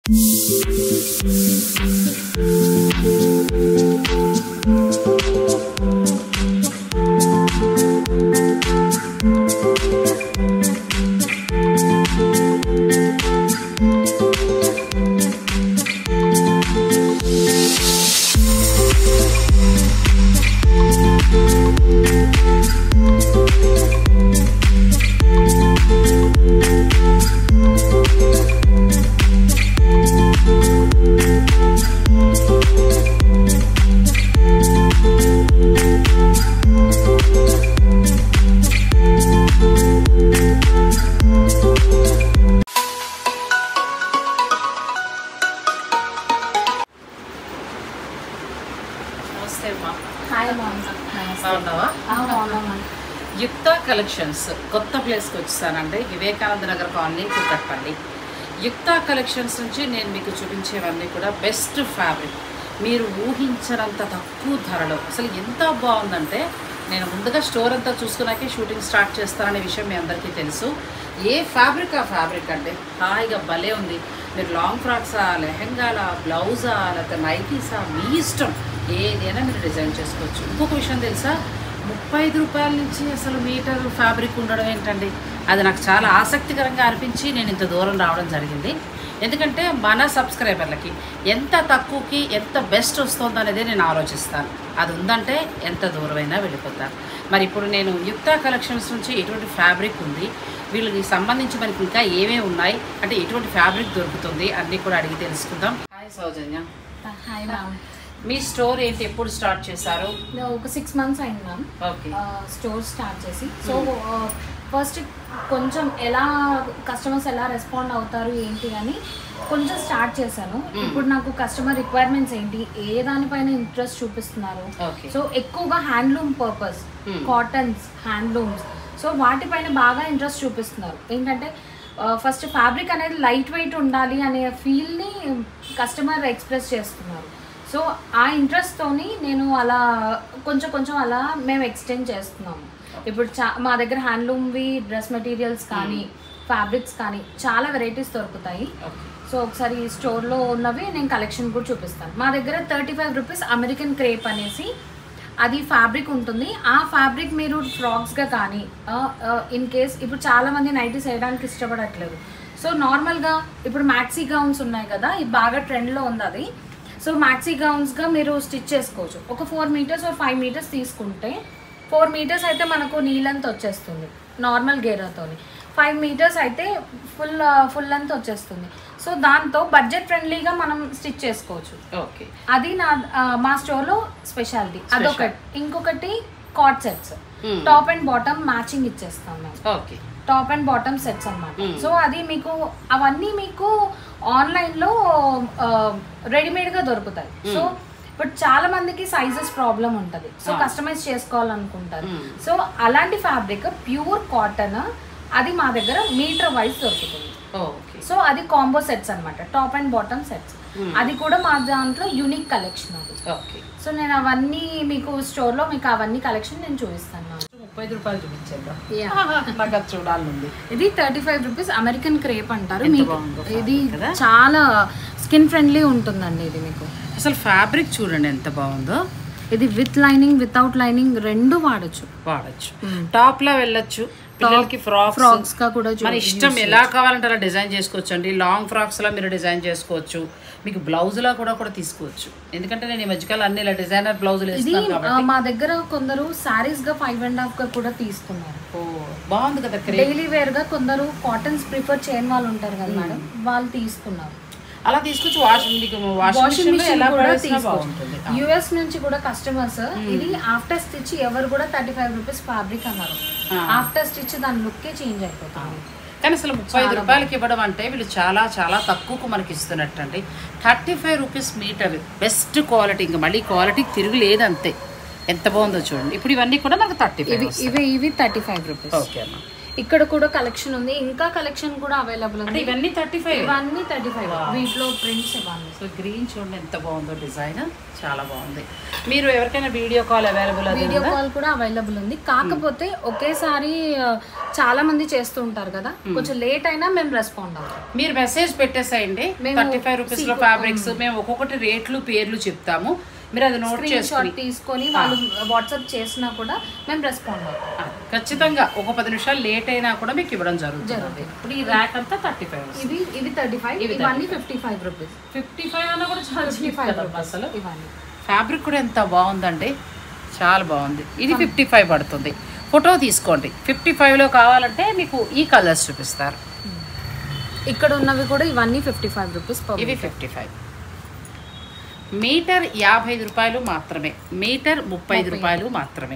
Yukta collections కొత్త ప్లేస్కి వచ్చేసానండి. వివేకానంద నగర్ కాలనీ, కూకట్పల్లి. యుక్తా కలెక్షన్స్ నుంచి నేను మీకు చూపించేవన్నీ కూడా బెస్ట్ ఫ్యాబ్రిక్, మీరు ఊహించనంత తక్కువ ధరలో. అసలు ఎంత బాగుందంటే, నేను ముందుగా స్టోర్ అంతా చూసుకున్నాకే షూటింగ్ స్టార్ట్ చేస్తాననే విషయం మీ అందరికీ తెలుసు. ఏ ఫ్యాబ్రిక్ ఆ ఫ్యాబ్రిక్ అంటే హాయిగా భలే ఉంది. మీరు లాంగ్ ఫ్రాక్సా, లెహెంగాలా, బ్లౌజా, లేకపోతే నైటీసా, మీ ఇష్టం ఏదైనా మీరు డిజైన్ చేసుకోవచ్చు. ఇంకొక విషయం తెలుసా, 35 రూపాయల నుంచి అసలు మీటర్ ఫ్యాబ్రిక్ ఉండడం ఏంటండి, అది నాకు చాలా ఆసక్తికరంగా అనిపించి నేను ఇంత దూరం రావడం జరిగింది. ఎందుకంటే మన సబ్స్క్రైబర్లకి ఎంత తక్కువకి ఎంత బెస్ట్ వస్తుందో అనేది నేను ఆలోచిస్తాను. అది ఉందంటే ఎంత దూరమైనా వెళ్ళిపోతాను. మరి ఇప్పుడు నేను యుక్తా కలెక్షన్స్ నుంచి ఎటువంటి ఫ్యాబ్రిక్ ఉంది, వీళ్ళకి సంబంధించి మనకి ఇంకా ఏమేమి ఉన్నాయి, అంటే ఎటువంటి ఫ్యాబ్రిక్ దొరుకుతుంది అన్నీ కూడా అడిగి తెలుసుకుందాం. హాయ్ సౌజన్య. Hi ma'am. మీ స్టోర్ ఏంటి, ఎప్పుడు స్టార్ట్ చేశారు? ఒక 6 months అయింది మ్యామ్. ఓకే. స్టోర్ స్టార్ట్ చేసి. సో ఫస్ట్ కొంచెం ఎలా కస్టమర్స్ ఎలా రెస్పాండ్ అవుతారు ఏంటి అని కొంచెం స్టార్ట్ చేశాను. ఇప్పుడు నాకు కస్టమర్ రిక్వైర్మెంట్స్ ఏంటి, ఏ దానిపైన ఇంట్రెస్ట్ చూపిస్తున్నారు, సో ఎక్కువగా handloom purpose, cottons, handlooms, so వాటిపైన బాగా ఇంట్రెస్ట్ చూపిస్తున్నారు. ఏంటంటే ఫస్ట్ ఫ్యాబ్రిక్ అనేది లైట్ వెయిట్ ఉండాలి అనే ఫీల్ని కస్టమర్ ఎక్స్ప్రెస్ చేస్తున్నారు. సో ఆ ఇంట్రెస్ట్తోని నేను అలా కొంచెం అలా మేము ఎక్స్టెండ్ చేస్తున్నాము. ఇప్పుడు మా దగ్గర హ్యాండ్లూమ్వి డ్రెస్ మెటీరియల్స్ కానీ ఫ్యాబ్రిక్స్ కానీ చాలా వెరైటీస్ దొరుకుతాయి. సో ఒకసారి స్టోర్లో ఉన్నవి నేను కలెక్షన్ కూడా చూపిస్తాను. మా దగ్గర 35 రూపీస్ అమెరికన్ క్రేప్ అనేసి అది ఫ్యాబ్రిక్ ఉంటుంది. ఆ ఫ్యాబ్రిక్ మీరు ఫ్రాక్స్గా కానీ ఇన్ కేస్ ఇప్పుడు చాలామంది నైటీస్ వేయడానికి ఇష్టపడట్లేదు. సో నార్మల్గా ఇప్పుడు మ్యాక్సీ గౌన్స్ ఉన్నాయి కదా, ఇది బాగా ట్రెండ్లో ఉంది అది. సో మ్యాక్సీ గౌన్స్గా మీరు స్టిచ్ చేసుకోవచ్చు. ఒక 4 meters or 5 meters తీసుకుంటే 4 meters అయితే మనకు నీళ్ళంతా వచ్చేస్తుంది నార్మల్ గేరాతోని. 5 meters అయితే ఫుల్ లెంత్ వచ్చేస్తుంది. సో దాంతో బడ్జెట్ ఫ్రెండ్లీగా మనం స్టిచ్ చేసుకోవచ్చు. ఓకే, అది మా స్టోర్లో స్పెషాలిటీ అదొకటి. ఇంకొకటి coord sets, top and bottom matching ఇచ్చేస్తాం మేము. Okay, top and bottom sets అన్నమాట. సో అది మీకు అవన్నీ మీకు ఆన్లైన్లో రెడీమేడ్గా దొరుకుతాయి. సో బట్ చాలా మందికి సైజెస్ ప్రాబ్లం ఉంటుంది, సో కస్టమైజ్ చేసుకోవాలనుకుంటారు. సో అలాంటి ఫ్యాబ్రిక్ ప్యూర్ కాటన్, అది మా దగ్గర మీటర్ వైజ్ దొరుకుతుంది. సో అది కాంబో సెట్స్ అనమాట, టాప్ అండ్ బాటమ్ సెట్స్. అది కూడా మా దాంట్లో యూనిక్ కలెక్షన్ అది. సో నేను అవన్నీ మీకు స్టోర్లో మీకు అవన్నీ కలెక్షన్ నేను చూపిస్తాను. 35 రూపాయలు చూపించేద్దాం, నాకు అది చూడాలి. ఇది 35 రూపీస్ అమెరికన్ క్రేప్ అంటారు. ఇది చాలా స్కిన్ ఫ్రెండ్లీ ఉంటుందండి. ఇది మీకు అసలు ఫ్యాబ్రిక్ చూడండి ఎంత బాగుందో. ఇది విత్ లైనింగ్ వితౌట్ లైనింగ్ రెండు వాడచ్చు. టాప్ లో వెళ్ళొచ్చు, పిల్లలకి ఫ్రాక్స్ గా కూడా మన ఇష్టం ఎలా కావాలంటే అలా డిజైన్ చేసుకోవచ్చు అండి. లాంగ్ ఫ్రాక్స్ లా మీరు డిజైన్ చేసుకోవచ్చు, మీకు బ్లౌజ్ లా కూడా తీసుకోవచ్చు. ఎందుకంటే నేను ఈ మధ్యకాలం అన్ని ఇలా డిజైనర్ బ్లౌజులు వేస్తాను కాబట్టి. మా దగ్గర కొందరు సారీస్ గా 5.5 గా కూడా తీసుకున్నారు. బాగుంది కదా. డైలీ వేర్ గా కొందరు కాటన్స్ ప్రిఫర్ చేయని వాళ్ళు ఉంటారు కదా మేడం, వాళ్ళు తీసుకున్నారు. అలా తీసుకొచ్చి వాషింగ్ మెషిన్ కూడా తీసుకుంటుంది. యుఎస్ నుంచి కూడా కస్టమర్స్ ఇది ఆఫ్టర్ స్టిచ్ ఎవరు కూడా 35 రూపీస్ ఫ్యాబ్రిక్ అన్నారు. ఆఫ్టర్ స్టిచ్ దాని లుక్కే చేంజ్ అయిపోతుంది. కానీ అసలు 35 రూపాయలకి ఇవ్వడం అంటే వీళ్ళు చాలా చాలా తక్కువకు మనకి ఇస్తున్నట్టు అండి. 35 రూపీస్ మీటర్, బెస్ట్ క్వాలిటీ, ఇంకా మళ్ళీ క్వాలిటీ తిరుగులేదు అంతే. ఎంత బాగుందో చూడండి. ఇప్పుడు ఇవన్నీ కూడా మనకు 35. ఇవి 35 రూపీస్. ఓకే అమ్మా. ఇక్కడ కూడా కలెక్షన్ ఉంది, ఇంకా కలెక్షన్ కూడా అవైలబుల్ ఉంది. ఇవన్నీ 35, ఇవన్నీ 35. వీటిలో ప్రింట్స్ ఇవ్వండి. సో గ్రీన్ చూడండి ఎంత బాగుందో, డిజైన్ చాలా బాగుంది. మీరు ఎవరికైనా video call available? Video call కూడా అవైలబుల్ ఉంది. కాకపోతే ఒకేసారి చాలా మంది చేస్తూ ఉంటారు కదా, కొంచెం లేట్ అయినా మేము రెస్పాండ్ అవుతాం. మీరు మెసేజ్ పెట్టేసేయండి. 35 రూపీస్లో ఫ్యాబ్రిక్స్ మేము ఒక్కొక్కటి రేట్లు పేర్లు చెప్తాము, మీరు అది నోట్ చేసుకొని తీసుకొని వాళ్ళు వాట్సాప్ చేసినా కూడా మేము రెస్పాండ్ అవుతాం. ఖచ్చితంగా ఒక 10 నిమిషాలు లేట్ అయినా కూడా మీకు ఇవ్వడం జరుగుతుంది. ఇప్పుడు ఈ ర్యాక్ అంతా 35, ఇవి 35, ఇవన్నీ 55 రూపీస్. 55 అన్నా కూడా చాలా చీప్ కదా అసలు. ఇవన్నీ ఫ్యాబ్రిక్ కూడా ఎంత బాగుందండి, చాలా బాగుంది. ఇది 55 పడుతుంది. ఫోటో తీసుకోండి. 55లో కావాలంటే మీకు ఈ కలర్స్ చూపిస్తారు. ఇక్కడ ఉన్నవి కూడా ఇవన్నీ 55 రూపీస్. ఇవి 55. మీటర్ 55 రూపాయలు మాత్రమే, మీటర్ 35 రూపాయలు మాత్రమే.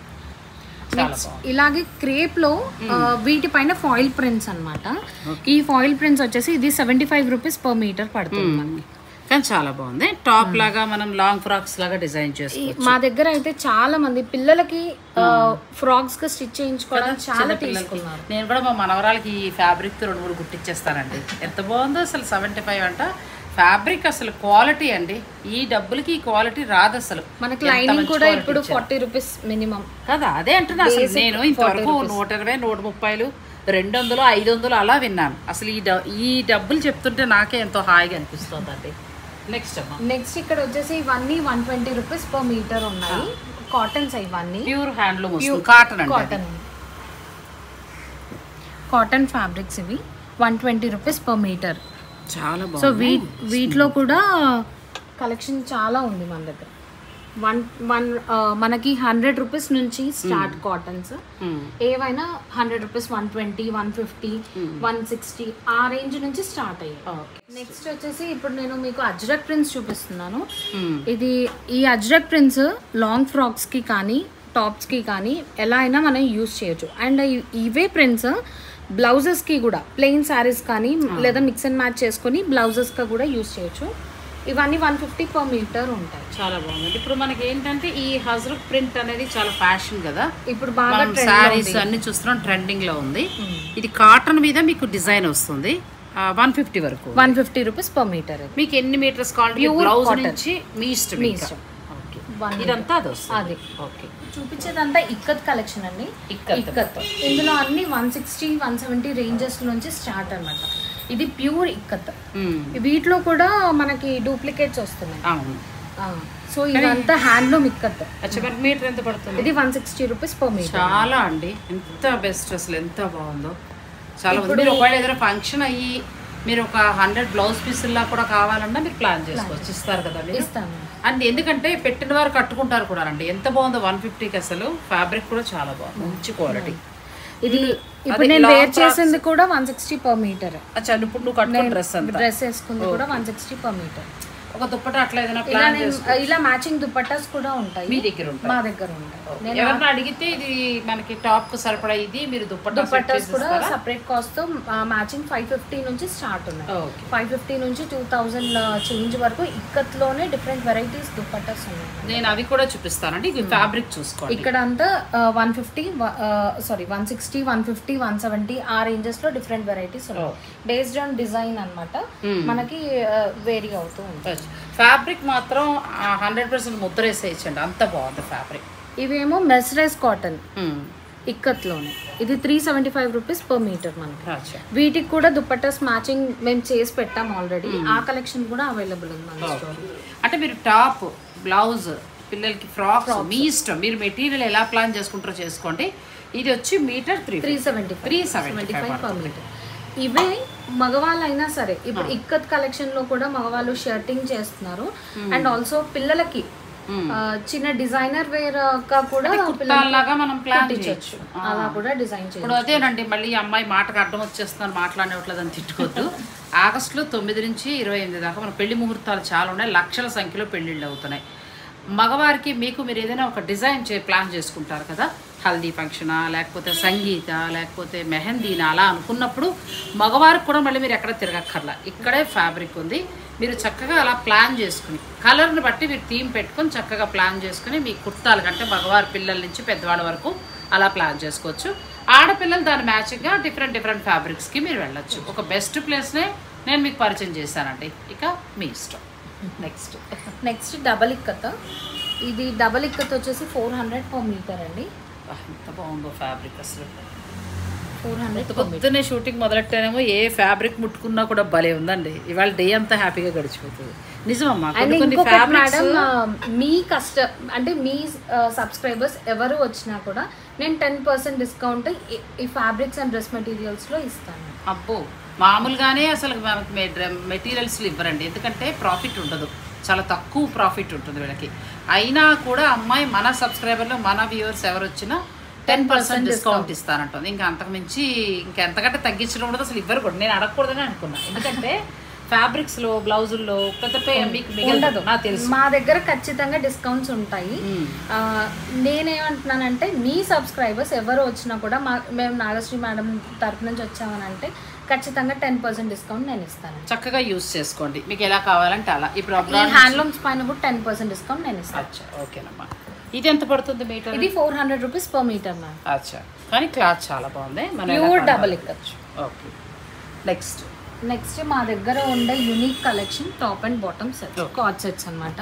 ఇలాగే క్రేప్ లో వీటిపైన ఫాయిల్ ప్రింట్స్ అన్నమాట. ఈ ఫాయిల్ ప్రింట్స్ వచ్చేసి ఇది 75 రూపీస్ పర్ మీటర్ పడుతుంది మనకి. కానీ చాలా బాగుంది. టాప్ లాగా మనం లాంగ్ ఫ్రాక్స్ లాగా డిజైన్ చేసుకోవచ్చు. మా దగ్గర అయితే చాలా మంది పిల్లలకి ఫ్రాక్స్ కి స్టిచ్ చేయించుకోవడం చాలా తీసుకున్నారు. నేను కూడా మా మనవరాలకి ఈ ఫ్యాబ్రిక్ 2-3 కుట్టించేస్తానండి. ఎంత బాగుందో అసలు. 75 అంట ఫ్యాబ్రిక్, అసలు క్వాలిటీ అండి. ఈ డబ్బులకి ఈ క్వాలిటీ రాదు అసలు. మనకి లైనింగ్ కూడా ఇప్పుడు 40 రూపీస్ మినిమం కదా. అదే అంటున్నా అసలు. నేను ఇంతవరకు 120, 130, 200, 500 అలా విన్నాను. అసలు ఈ డబ్బులు చెప్తుంటే నాకే ఎంతో హాయిగా అనిపిస్తుంది. నెక్స్ట్ ఇక్కడ వచ్చేసి ఇవన్నీ 120 రూపీస్ పర్ మీటర్ ఉన్నాయి. కాటన్స్ ఇవన్నీ pure handloom cotton cotton fabrics. ఇవి 120 రూపీస్ పర్ మీటర్. చాలా బాగుంది. సో వీటిలో కూడా కలెక్షన్ చాలా ఉంది మన దగ్గర. మనకి 100 రూపీస్ నుంచి స్టార్ట్ కాటన్స్. ఏవైనా 100 రూపీస్, 120, 150, 160 ఆ రేంజ్ నుంచి స్టార్ట్ అయ్యాయి. నెక్స్ట్ వచ్చేసి ఇప్పుడు నేను మీకు అజ్రక్ ప్రింట్స్ చూపిస్తున్నాను. ఈ అజ్రక్ ప్రింట్స్ లాంగ్ ఫ్రాక్స్ కి కానీ టాప్స్ కి కానీ ఎలా అయినా మనం యూజ్ చేయొచ్చు. అండ్ ఇవే ప్రింట్స్ బ్లౌజెస్ కి కూడా, ప్లెయిన్ శారీస్ కానీ లేదా మిక్స్ అండ్ మ్యాచ్ చేసుకొని బ్లౌజెస్ కి కూడా యూజ్ చేయొచ్చు. ఇవన్నీ 150 పర్ మీటర్ ఉంటాయి. చాలా బాగుంది. ఇప్పుడు మనకి ఏంటంటే ఈ హజ్రక్ ప్రింట్ అనేది చాలా ఫ్యాషన్ కదా. ఇప్పుడు బాగా శారీస్ అన్ని చూస్తున్నాం, ట్రెండింగ్ లో ఉంది. ఇది కాటన్ మీద మీకు డిజైన్ వస్తుంది. 150 వరకు, 150 రూపీస్ పర్ మీటర్. మీకు ఎన్ని మీటర్స్ కావాలి బ్లౌజ్ నుంచి మీ ఇష్టం. ఇదంతా అది. ఓకే, చూపించేదంతా ఇక్కత్ కలెక్షన్ అండి. ఇక్కత్ ఇందులో అన్ని 160, 170 రేంజెస్ నుంచి స్టార్ట్ అన్నమాట. ఇది ప్యూర్ ఇక్కత్. వీటిలో కూడా మనకి డూప్లికేట్స్ వస్తున్నాయి. సో ఇదంతా హ్యాండ్లూమ్ ఇక్కత్. మీటర్ ఎంత పడుతుంది? ఇది 160 రూపీస్ పర్ మీటర్. చాలా అండి, ఎంత బెస్ట్ అసలు, ఎంత బాగుందో. చాలా మీరు ఒకవేళ ఏదైనా ఫంక్షన్ అయ్యి మీరు ఒక 100 బ్లౌజ్ పీసుల్లా కూడా కావాలన్నా మీరు ప్లాన్ చేసుకోవచ్చు. ఇస్తారు కదా మీరు? ఇస్తాను. అండ్ ఎందుకంటే పెట్టిన వారు కట్టుకుంటారు కూడా అండి. ఎంత బాగుందో 150కి అసలు. ఫ్యాబ్రిక్ కూడా చాలా బాగుంది, మంచి క్వాలిటీ. ఇది ఇప్పుడు నేను వేర్ చేసింది కూడా 160 పర్ మీటర్. అచ్చా, ఇప్పుడు నువ్వు కట్టుకున్న డ్రెస్ వేసుకుంది కూడా 160 పర్ మీటర్. ఒక దుప్పట అట్లా ఏదైనా ప్లాన్ ఇలా మ్యాచింగ్ దుప్పటాస్ కూడా ఉంటాయి. మీ దగ్గర ఉంటాయి? మా దగ్గర ఉంటాయి. ఎవరైనా అడిగితే ఇది మనకి టాప్ కు సరిపడా ఇది మీరు దుప్పటాస్ కూడా సెపరేట్ కాస్ట్ తో మ్యాచింగ్ 550 నుంచి స్టార్ట్ ఉన్నాయి. 550 నుంచి 2000 చేంజ్ వరకు ఇక్కత్ లోనే డిఫరెంట్ వెరైటీస్ దుప్పటాస్ ఉన్నాయి. నేను అవి కూడా చూపిస్తానండి. ఇది ఫ్యాబ్రిక్ చూసుకోండి. ఇక్కడ అంతా 160, 150, 170 ఆ రేంజెస్ లో డిఫరెంట్ వెరైటీస్ ఉన్నాయి. బేస్డ్ ఆన్ డిజైన్ అన్నమాట. మనకి వేరీ అవుతూ ఉంటాయి. ఫ్యాబ్రిక్ మాత్రం 100% ముద్రేసేయచ్చండి, అంత బాగుంది ఫ్యాబ్రిక్. ఇవేమో మెస్రైజ్ కాటన్ ఇక్కత్ లోనే. ఇది 375 రూపీస్ పర్ మీటర్ మనకి. వీటికి కూడా దుప్పటాస్ మ్యాచింగ్ మేము చేసి పెట్టాం ఆల్రెడీ. ఆ కలెక్షన్ కూడా అవైలబుల్ ఉంది మన స్టోర్. అంటే మీరు టాప్, బ్లౌజ్, పిల్లలకి ఫ్రాక్స్ మీ ఇష్టం. మీరు మెటీరియల్ ఎలా ప్లాన్ చేసుకుంటారో చేసుకోండి. ఇది వచ్చి మీటర్ 375 పర్ మీటర్. ఇవే మగవాళ్ళైనా సరే ఇప్పుడు ఇక్కత్ కలెక్షన్ లో కూడా మగవాళ్ళు షర్టింగ్ చేస్తున్నారు. అండ్ ఆల్సో పిల్లలకి చిన్న డిజైనర్ వేర్ గా కూడా మనం ప్లాన్ చేయొచ్చు. అలా కూడా డిజైన్ చేయొచ్చు. ఇప్పుడు అదేనండి, మళ్ళీ అమ్మాయి మాటకు అడ్డం వచ్చేస్తున్నారు, మాట్లాడేవట్లేదని తిట్టుకోవద్దు. ఆగస్టులో 9 నుంచి 28 దాకా మన పెళ్లి ముహూర్తాలు చాలా ఉన్నాయి. లక్షల సంఖ్యలో పెళ్లిళ్ళు అవుతున్నాయి. మగవారికి మీరు ఏదైనా ఒక డిజైన్ ప్లాన్ చేసుకుంటారు కదా, హల్దీ ఫంక్షనా, లేకపోతే సంగీత, లేకపోతే మెహందీనా, అలా అనుకున్నప్పుడు మగవారికి కూడా మళ్ళీ మీరు ఎక్కడ తిరగక్కర్లా. ఇక్కడే ఫ్యాబ్రిక్ ఉంది. మీరు చక్కగా అలా ప్లాన్ చేసుకుని కలర్ని బట్టి మీరు థీమ్ పెట్టుకొని చక్కగా ప్లాన్ చేసుకుని మీ కుర్తాలు కంటే మగవారి పిల్లల నుంచి పెద్దవాళ్ళ వరకు అలా ప్లాన్ చేసుకోవచ్చు. ఆడపిల్లలు దాని మ్యాచింగ్గా డిఫరెంట్ ఫ్యాబ్రిక్స్కి మీరు వెళ్ళొచ్చు. ఒక బెస్ట్ ప్లేస్నే నేను మీకు పరిచయం చేశానండి. ఇక మీ ఇష్టం. Next double ikat. ఇది డబల్ ఇక్కత్ వచ్చేసి 400 per మీటర్ అండి. ఎంత బాగుందో ఫ్యాబ్రిక్ అసలు. 400 పొద్దున్నే షూటింగ్ మొదలెట్టానేమో ఏ ఫ్యాబ్రిక్ ముట్టుకున్నా కూడా భలే ఉందండి. ఇవాళ డే అంతా హ్యాపీగా గడిచిపోతుంది. నిజమమ్మా. మేడం మీ అంటే మీ సబ్స్క్రైబర్స్ ఎవరు వచ్చినా కూడా నేను 10% డిస్కౌంట్ ఈ ఫ్యాబ్రిక్స్ అండ్ డ్రెస్ మెటీరియల్స్లో ఇస్తాను. అబ్బో, మామూలుగానే అసలు మనకి మెటీరియల్స్లు ఇవ్వరండి. ఎందుకంటే ప్రాఫిట్ ఉండదు, చాలా తక్కువ ప్రాఫిట్ ఉంటుంది వీళ్ళకి. అయినా కూడా అమ్మాయి మన సబ్స్క్రైబర్లు మన వ్యూవర్స్ ఎవరు వచ్చినా 10% డిస్కౌంట్ ఇస్తానంటుంది. ఇంకా అంతకుమించి ఇంకెంతకంటే తగ్గించడం ఉండదు అసలు. ఇవ్వరు కూడా. నేను అడగకూడదని అనుకున్నాను. ఎందుకంటే ఫ్యాబ్రిక్స్లో బ్లౌజుల్లో పెద్ద మీకు మిగలదు నాకు తెలుసు. మా దగ్గర ఖచ్చితంగా డిస్కౌంట్స్ ఉంటాయి. నేనేమంటున్నానంటే మీ సబ్స్క్రైబర్స్ ఎవరు వచ్చినా కూడా మేము నాగశ్రీ మేడం తరఫు నుంచి వచ్చామని అంటే ఖచ్చితంగా 10% డిస్కౌంట్ నేను ఇస్తాను. చక్కగా యూస్ చేసుకోండి, మీకు ఎలా కావాలంటే అలా. ఇప్పుడు హ్యాండ్లూమ్స్ పైన కూడా 10% డిస్కౌంట్ నేను ఇస్తాను. ఓకేనమ్మా. ఇది ఎంత పడుతుంది మీటర్? ఇది 400 రూపీస్ per మీటర్ మ్యామ్. అచ్చా, కానీ క్లాత్ చాలా బాగుంది. Pure double ikat. Okay. Next మా దగ్గర ఉండే unique collection top and bottom sets, coord sets అనమాట.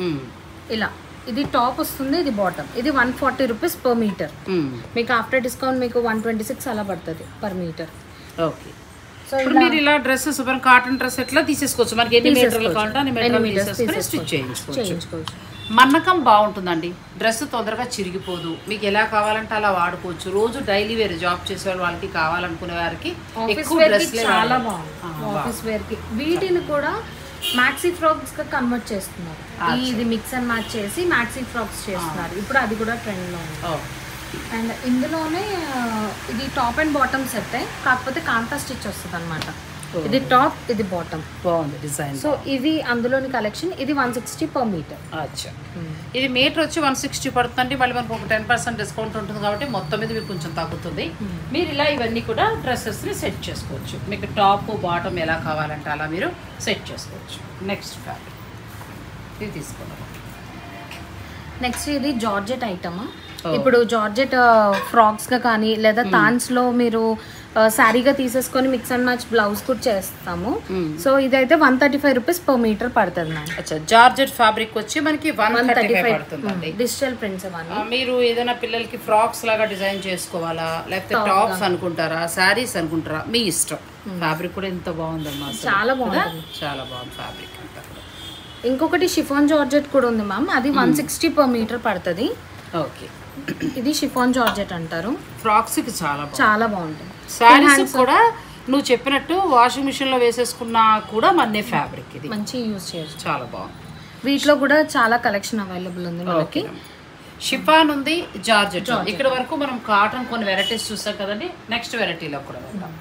ఇలా ఇది టాప్ వస్తుంది, ఇది బాటమ్. ఇది 140 రూపీస్ per మీటర్. మీకు ఆఫ్టర్ డిస్కౌంట్ మీకు 126 అలా పడుతుంది per మీటర్. ఓకే. సో మీరు ఇలా డ్రెస్ సూపర్ కాటన్ డ్రెస్ ఎట్లా తీసేసుకోవచ్చు. మనకి ఎన్ని మీటర్లు కావాలంటే అన్ని మీటర్లు తీసేసుకొని స్టిచ్ చేయించుకోవచ్చు. మన్నకం బాగుంటుందండి. డ్రెస్ తొందరగా చిరిగిపోదు. మీకు ఎలా కావాలంటే అలా వాడుకోవచ్చు. రోజు డైలీ వేర్ జాబ్ చేసే వాళ్ళకి కావాలనుకునే వారికి చాలా బాగుంది. ఆఫీస్ వేర్ కి వీటిని కూడా మ్యాక్సీ ఫ్రాక్స్ గా కన్వర్ట్ చేస్తున్నారు. ఇది మిక్స్ అండ్ మ్యాచ్ చేసి మ్యాక్సీ ఫ్రాక్స్ చేస్తున్నారు. ఇప్పుడు అది కూడా ట్రెండ్ లో ఉంది. అండ్ ఇందులోనే ఇది టాప్ అండ్ బాటమ్ సెట్, కాకపోతే కాంతా స్టిచ్ వస్తుంది అనమాట. ఇది టాప్, ఇది బాటమ్. బాగుంది డిజైన్. సో ఇది అందులోని కలెక్షన్. ఇది 160 per మీటర్. అచ్చా, ఇది మీటర్ వచ్చి 160 పడుతుంది. మళ్ళీ మనకు ఒక 10% డిస్కౌంట్ ఉంటుంది కాబట్టి మొత్తం మీద మీకు కొంచెం తగ్గుతుంది. మీరు ఇలా ఇవన్నీ కూడా డ్రెస్సెస్ని సెట్ చేసుకోవచ్చు. మీకు టాప్ బాటమ్ ఎలా కావాలంటే అలా మీరు సెట్ చేసుకోవచ్చు. నెక్స్ట్ ఫ్యాబ్రిక్ ఇది తీసుకున్నాం. నెక్స్ట్ ఇది జార్జెట్ ఐటమ్. ఇప్పుడు జార్జెట్ ఫ్రాక్స్గా కానీ లేదా తాన్స్లో మీరు శారీగా తీసేసుకొని మిక్స్ అండ్ మ్యాచ్ బ్లౌజ్ కూడా చేస్తాము. సో ఇదైతే 135 రూపీస్ per మీటర్ పడుతుంది మ్యామ్. అచ్చా, జార్జెట్ ఫ్యాబ్రిక్ వచ్చి మనకి 135 పడుతుంది. డిజిటల్ ప్రింట్స్ అవన్నీ. మీరు ఏదైనా పిల్లలకి ఫ్రాక్స్ లాగా డిజైన్ చేసుకోవాలా, లేకపోతే టాప్స్ అనుకుంటారా, శారీస్ అనుకుంటారా, మీ ఇష్టం. ఫ్యాబ్రిక్ కూడా ఎంత బాగుందమ్మా, చాలా బాగుంది. చాలా బాగుంది ఫ్యాబ్రిక్ అంతా కూడా. ఇంకొకటి షిఫాన్ జార్జెట్ కూడా ఉంది మ్యామ్. అది 160 per మీటర్ పడుతుంది. ఓకే. ఇది షిఫాన్ జార్జెట్ అంటారు. ఫ్రాక్స్ కి చాలా బాగుంటుంది. శారీస్ కూడా నువ్వు చెప్పినట్టు వాషింగ్ మిషన్ లో వేసేసుకున్నా కూడా మన్నే ఫ్యాబ్రిక్. ఇది మంచి యూజ్ చేయొచ్చు. చాలా బాగుంది. వీటిలో కూడా చాలా కలెక్షన్ అవైలబుల్ ఉంది మనకి. షిఫాన్ ఉంది, జార్జెట్. ఇక్కడ వరకు మనం కాటన్ కొన్ని వెరైటీస్ చూస్తాం కదండి. నెక్స్ట్ వెరైటీలో కూడా వెళ్దాం.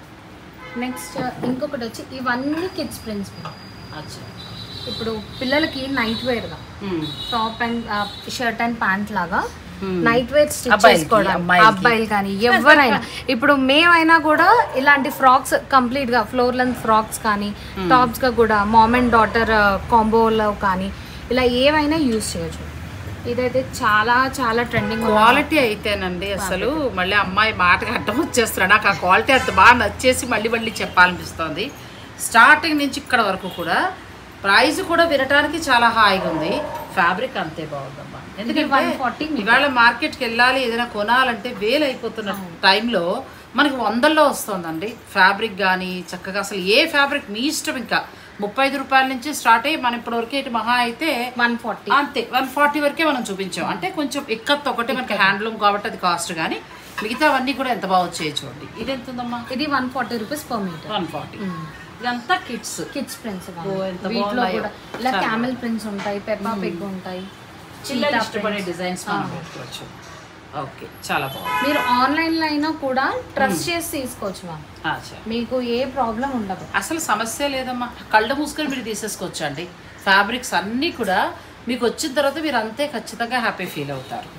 నెక్స్ట్ ఇంకొకటి వచ్చి ఇవన్నీ కిడ్స్ ప్రింట్స్. అచ్చా, ఇప్పుడు పిల్లలకి నైట్ వేర్ గా top and shirt and pant లాగా నైట్ వేర్ స్టిచ్ చేసుకోవడం, అబ్బాయిలు కానీ ఎవరైనా. ఇప్పుడు మేమైనా కూడా ఇలాంటి ఫ్రాక్స్ కంప్లీట్ గా ఫ్లోర్ లెంత్ ఫ్రాక్స్ కానీ టాప్స్ గా కూడా మామ్ అండ్ డాటర్ కాంబోలో కానీ ఇలా ఏవైనా యూజ్ చేయొచ్చు. ఇదైతే చాలా చాలా ట్రెండింగ్. క్వాలిటీ అయితేనండి అసలు మళ్ళీ అమ్మాయి మాటగా అడ్డం వచ్చేస్తున్నాడు. నాకు ఆ క్వాలిటీ అంత బాగా నచ్చేసి మళ్ళీ చెప్పాలనిపిస్తుంది. స్టార్టింగ్ నుంచి ఇక్కడ వరకు కూడా ప్రైస్ కూడా వినటానికి చాలా హాయిగా ఉంది. ఫ్యాబ్రిక్ అంతే బాగుందమ్మా. ఎందుకంటే ఇవాళ మార్కెట్కి వెళ్ళాలి, ఏదైనా కొనాలంటే వేలు అయిపోతున్న టైంలో మనకి 100లో వస్తుందండి ఫ్యాబ్రిక్. కానీ చక్కగా అసలు ఏ ఫ్యాబ్రిక్ మీ ఇష్టం. ఇంకా 35 రూపాయల నుంచి స్టార్ట్ అయ్యి మనం ఇప్పటివరకు మహా అయితే 140 అంతే. 140 వరకే మనం చూపించాం. అంటే కొంచెం ఎక్కత్ ఒకటి మనకి హ్యాండ్లూమ్ కాబట్టి అది కాస్ట్. కానీ మిగతావన్నీ కూడా ఎంత బాగా వచ్చాయి చూడండి. ఇది ఎంత ఉందమ్మా? ఇది 140 రూపీస్ per మీటర్. 140. ఇదంతా కిడ్స్ ప్రింట్స్. వీటిలో కూడా ఇలా క్యామెల్ ప్రింట్స్ ఉంటాయి, పెప్పా పిగ్ ఉంటాయి, చిన్న ఇష్టపడే డిజైన్స్ మనం పెట్టుకోవచ్చు. ఓకే, చాలా బాగుంది. మీరు ఆన్లైన్ లో అయినా కూడా ట్రస్ట్ చేసి తీసుకోవచ్చు మ్యామ్. మీకు ఏ ప్రాబ్లం ఉండదు, అసలు సమస్య లేదమ్మా. కళ్ళు మూసుకొని మీరు తీసేసుకోవచ్చు అండి. ఫ్యాబ్రిక్స్ అన్నీ కూడా మీకు వచ్చిన తర్వాత మీరు అంతే ఖచ్చితంగా హ్యాపీ ఫీల్ అవుతారు.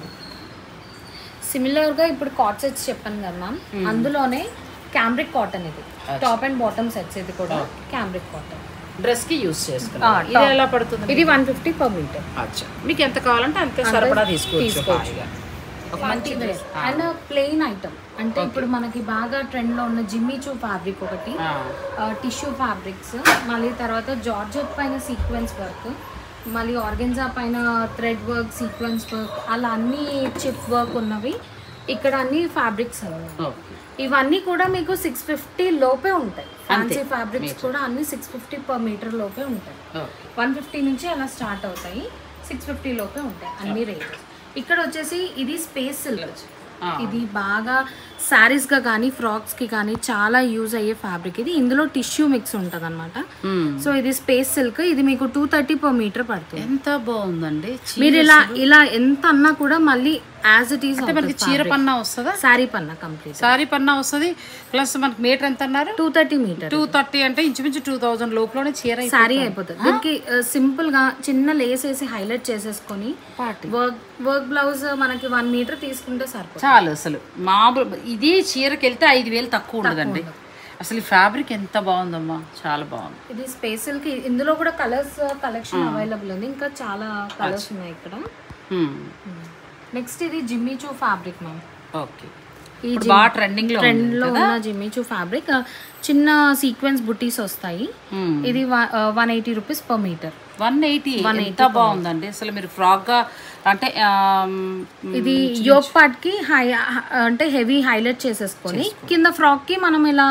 సిమిలర్ గా ఇప్పుడు కార్డ్ సెట్స్ చెప్పాను కదా మ్యామ్, అందులోనే క్యాంబ్రిక్ కాటన్. ఇది టాప్ అండ్ బాటమ్ సెట్స్. ఇది కూడా క్యాంబ్రిక్ కాటన్ డ్రెస్ కి యూస్ చేసుకున్నాం. ఇది ఎలా పడుతుంది? ఇది 150 per మీటర్. అచ్చా, మీకు ఎంత కావాలంటే అంతే సరిపడా తీసుకోవచ్చు. ఒక మంచి డ్రెస్. అండ్ ప్లెయిన్ ఐటమ్ అంటే ఇప్పుడు మనకి బాగా ట్రెండ్ లో ఉన్న జిమ్మీ చూ ఫ్యాబ్రిక్ ఒకటి, టిష్యూ ఫ్యాబ్రిక్స్, మళ్ళీ తర్వాత జార్జెట్ పైన సీక్వెన్స్ వర్క్, మళ్ళీ ఆర్గెన్జా పైన థ్రెడ్ వర్క్, సీక్వెన్స్ వర్క్, అలా అన్ని చిప్ వర్క్ ఉన్నవి ఇక్కడ అన్ని ఫ్యాబ్రిక్స్ అవి. ఇవన్నీ కూడా మీకు 650 లోపే ఉంటాయి. ఫ్యాన్సీ ఫ్యాబ్రిక్స్ కూడా అన్ని 650 పర్ మీటర్ లోపే ఉంటాయి. 150 నుంచి అలా స్టార్ట్ అవుతాయి, 650 లోపే ఉంటాయి అన్ని రేంజెస్. ఇక్కడ వచ్చేసి ఇది స్పేస్ సిల్క్. ఇది బాగా శారీస్ గా కానీ ఫ్రాక్స్ కి కానీ చాలా యూజ్ అయ్యే ఫ్యాబ్రిక్ ఇది. ఇందులో టిష్యూ మిక్స్ ఉంటుంది అనమాట. సో ఇది స్పేస్ సిల్క్. ఇది మీకు 230 పర్ మీటర్ పడుతుంది. ఎంత బాగుందండి. మీరు ఇలా ఎంత అన్నా కూడా మళ్ళీ యాజ్ ఇట్ ఈస్ మనకి చీర పన్నా వస్తుందా? శారీ పన్నా కంప్లీట్ శారీ పన్నా వస్తుంది. ప్లస్ మనకి మీటర్ ఎంత అన్నారు? 230 మీటర్. 230 అంటే ఇంచుమించు 2000 లోపలనే చీర శారీ అయిపోతుంది. దీనికి సింపుల్ గా చిన్న లేస్ వేసి హైలైట్ చేసేసుకొని వర్క్ బ్లౌజ్ మనకి 1 మీటర్ తీసుకుంటే సరిపోతుంది చాలు. అసలు మామూలు ఇది చీరకి వెళ్తే 5000 తక్కువ ఉండదండి. అసలు ఈ ఫ్యాబ్రిక్ ఎంత బాగుందమ్మా, చాలా బాగుంది. ఇది స్పేషల్ కి ఇందులో కూడా కలర్స్ కలెక్షన్ అవైలబుల్ ఉంది. ఇంకా చాలా కలర్స్ ఉన్నాయి ఇక్కడ. నెక్స్ట్ ఇది Jimmy Choo fabric ma'am. Okay, ఈ బాగా ట్రెండ్ లో ఉన్న జిమ్మీ చూ ఫ్యాబ్రిక్. చిన్న సీక్వెన్స్ బుటీస్ వస్తాయి. ఇది 180 రూపీస్ పర్ మీటర్. 180 ఎంత బాగుందండి అసలు. మీరు ఫ్రాక్ గా అంటే ఇది యోక్ పార్ట్ కి అంటే హెవీ హైలైట్ చేసేసుకొని కింద ఫ్రాక్ కి మనం ఇలా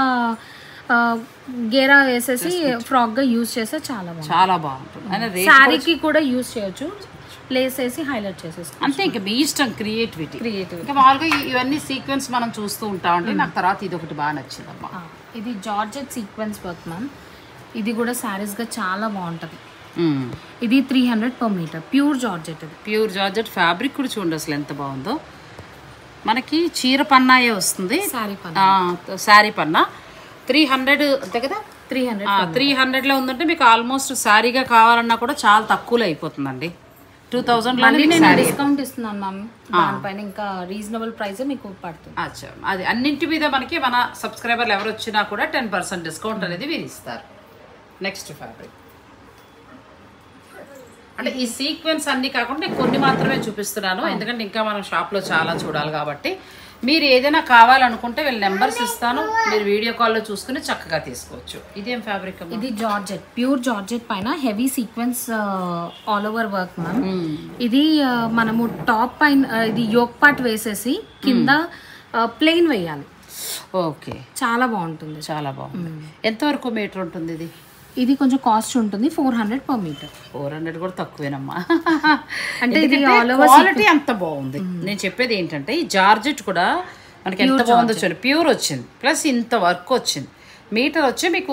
గేరా వేసేసి ఫ్రాక్ గా యూజ్ చేస్తే చాలా బాగుంటుంది. శారీకి కూడా యూజ్ చేయొచ్చు. లేస్ వేసి హైలైట్ చేసేసుకో అంతే. ఇంకా మీ ఇష్టం, క్రియేటివిటీ. ఇంకా మామూలుగా ఇవన్నీ సీక్వెన్స్ మనం చూస్తూ ఉంటామంటే నాకు తర్వాత ఇది ఒకటి బాగా నచ్చిందమ్మా. ఇది జార్జెట్ సీక్వెన్స్ వర్క్ మ్యామ్. ఇది కూడా శారీస్ గా చాలా బాగుంటది. ఇది 300 పర్ మీటర్. Pure georgette. ఇది ప్యూర్ జార్జెట్ ఫ్యాబ్రిక్ కూడా చూడండి అసలు ఎంత బాగుందో. మనకి చీర పన్నాయే వస్తుంది, శారీ పన్నా. 300 అంతే కదా. 300 లో ఉందంటే మీకు ఆల్మోస్ట్ శారీగా కావాలన్నా కూడా చాలా తక్కువలో అయిపోతుందండి. 2000 డిస్కౌంట్ ఇస్తున్నాను మ్యామ్. దానిపైన ఇంకా రీజనబుల్ ప్రైస్ మీకు పడుతుంది. అచ్చా, అది అన్నింటి మీద మనకి మన సబ్స్క్రైబర్లు ఎవరు వచ్చినా కూడా 10% డిస్కౌంట్ అనేది వీరు ఇస్తారు. నెక్స్ట్ ఫ్యాబ్రిక్ అంటే ఈ సీక్వెన్స్ అన్ని కాకుండా కొన్ని మాత్రమే చూపిస్తున్నాను, ఎందుకంటే ఇంకా మనం షాప్లో చాలా చూడాలి కాబట్టి. మీరు ఏదైనా కావాలనుకుంటే వీళ్ళ నెంబర్స్ ఇస్తాను, మీరు వీడియో కాల్లో చూసుకుని చక్కగా తీసుకోవచ్చు. ఇదేం ఫ్యాబ్రిక్? ఇది జార్జెట్, ప్యూర్ జార్జెట్ పైన heavy sequins all over work ma'am. ఇది మనము టాప్ పైన ఇది యోక్ పార్ట్ వేసేసి కింద ప్లెయిన్ వేయాలి. ఓకే, చాలా బాగుంటుంది. చాలా బాగుంది. ఎంతవరకు మీటర్ ఉంటుంది ఇది? ఇది కొంచెం కాస్ట్ ఉంటుంది, 400 పర్ మీటర్. 400 కూడా తక్కువేనమ్మా. అంటే ఇది క్వాలిటీ అంత బాగుంది. నేను చెప్పేది ఏంటంటే ఈ జార్జెట్ కూడా మనకి ఎంత బాగుందో చూడండి. ప్యూర్ వచ్చింది, ప్లస్ ఇంత వర్క్ వచ్చింది. మీటర్ వచ్చి మీకు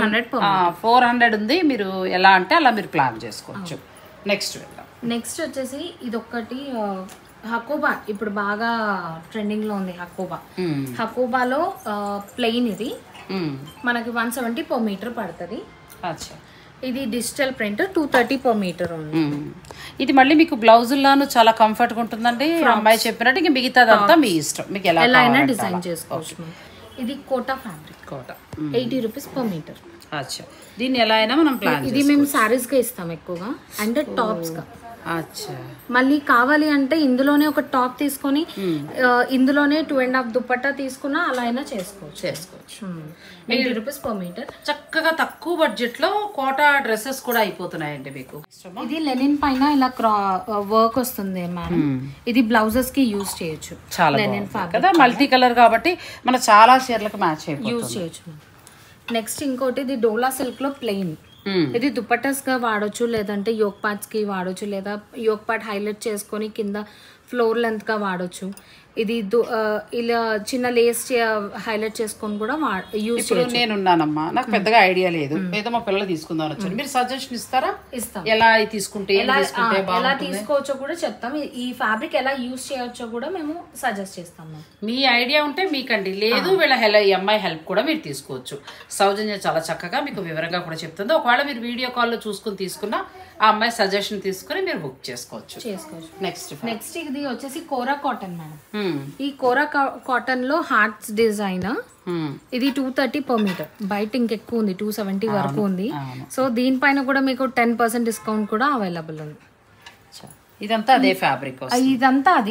400 ఉంది. మీరు ఎలా అంటే అలా మీరు ప్లాన్ చేసుకోవచ్చు. నెక్స్ట్ వెళ్దాం. నెక్స్ట్ వచ్చేసి ఇది ఒక్కటి హకోబా. ఇప్పుడు బాగా ట్రెండింగ్ లో ఉంది హకోబా. హకోబాలో ప్లెయిన్ ఇది మనకి 170 పర్ మీటర్ పడుతుంది. ఇది డిజిటల్ ప్రింట్ 230 పర్ మీటర్ ఉంది. ఇది మళ్ళీ మీకు బ్లౌజుల్లాను చాలా కంఫర్ట్గా ఉంటుందండి. అమ్మాయి చెప్పినట్టు ఇంక మిగతాదంతా మీ ఇష్టం, మీకు ఎలా అయినా డిజైన్ చేసుకోవచ్చు. ఇది Kota fabric. 80 rupees per metre. అచ్చా, దీన్ని ఎలా అయినా మనం ప్లాన్. ఇది మేము సారీస్ గా ఇస్తాం ఎక్కువగా, అండ్ టాప్స్ గా. అచ్చా, మళ్ళీ కావాలి అంటే ఇందులోనే ఒక టాప్ తీసుకొని ఇందులోనే 2.5 దుపట్టా తీసుకున్నా అలా అయినా చేసుకోవచ్చు. 80 రూపీస్ పర్ మీటర్. చక్కగా తక్కువ బడ్జెట్ లో కోటా డ్రెస్సెస్ కూడా అయిపోతున్నాయండి మీకు. ఇది లెనిన్ పైన ఇలా వర్క్ వస్తుంది మేడం. ఇది బ్లౌజెస్ కి యూజ్ చేయొచ్చు. చాలా లెనిన్ కదా, మల్టీ కలర్ కాబట్టి మన చాలా చీరలకు మ్యాచ్ యూజ్ చేయొచ్చు. నెక్స్ట్ ఇంకోటి ఇది డోలా సిల్క్ లో ప్లెయిన్. ఇది దుపట్టాస్ గా వాడొచ్చు, లేదంటే యోక్ పార్ట్స్ కి వాడొచ్చు, లేదా యోక్ పార్ట్ హైలైట్ చేసుకొని కింద ఫ్లోర్ లెంత్ గా వాడొచ్చు. ఇది ఇలా చిన్న లేస్ హైలైట్ చేసుకొని కూడా యూజ్ చేయొచ్చు. నేను ఉన్నానమ్మా, నాకు పెద్దగా ఐడియా లేదు, ఏదో మా పిల్లలు తీసుకుందాం వచ్చాను. మీరు సజెషన్ ఇస్తారా? ఇస్తాం. ఎలా తీసుకుంటే ఎలా తీసుకోవచ్చో కూడా చెప్తాం. ఈ ఫ్యాబ్రిక్ ఎలా యూజ్ చేయొచ్చో కూడా మేము సజెస్ట్ చేస్తాము. మీ ఐడియా ఉంటే మీకండి, లేదు వీళ్ళ ఈ అమ్మాయి హెల్ప్ కూడా మీరు తీసుకోవచ్చు. సౌజన్య చాలా చక్కగా మీకు వివరంగా కూడా చెప్తుంది. ఒకవేళ మీరు వీడియో కాల్లో చూసుకుని తీసుకున్నా ఆ అమ్మాయి సజెషన్ తీసుకుని మీరు బుక్ చేసుకోవచ్చు. నెక్స్ట్ ఇది వచ్చేసి కోరా కాటన్ మేడం. ఈ కోరా కాటన్ లో హార్ట్స్ డిజైన్. ఇది 230 పర్ మీటర్. బయట ఇంకెక్కువ ఉంది, 270 వరకు ఉంది. సో దీనిపైన కూడా మీకు 10% డిస్కౌంట్ కూడా అవైలబుల్ ఉంది. ఇదంతా అదే ఫ్యాబ్రిక్. ఇదంతా అది.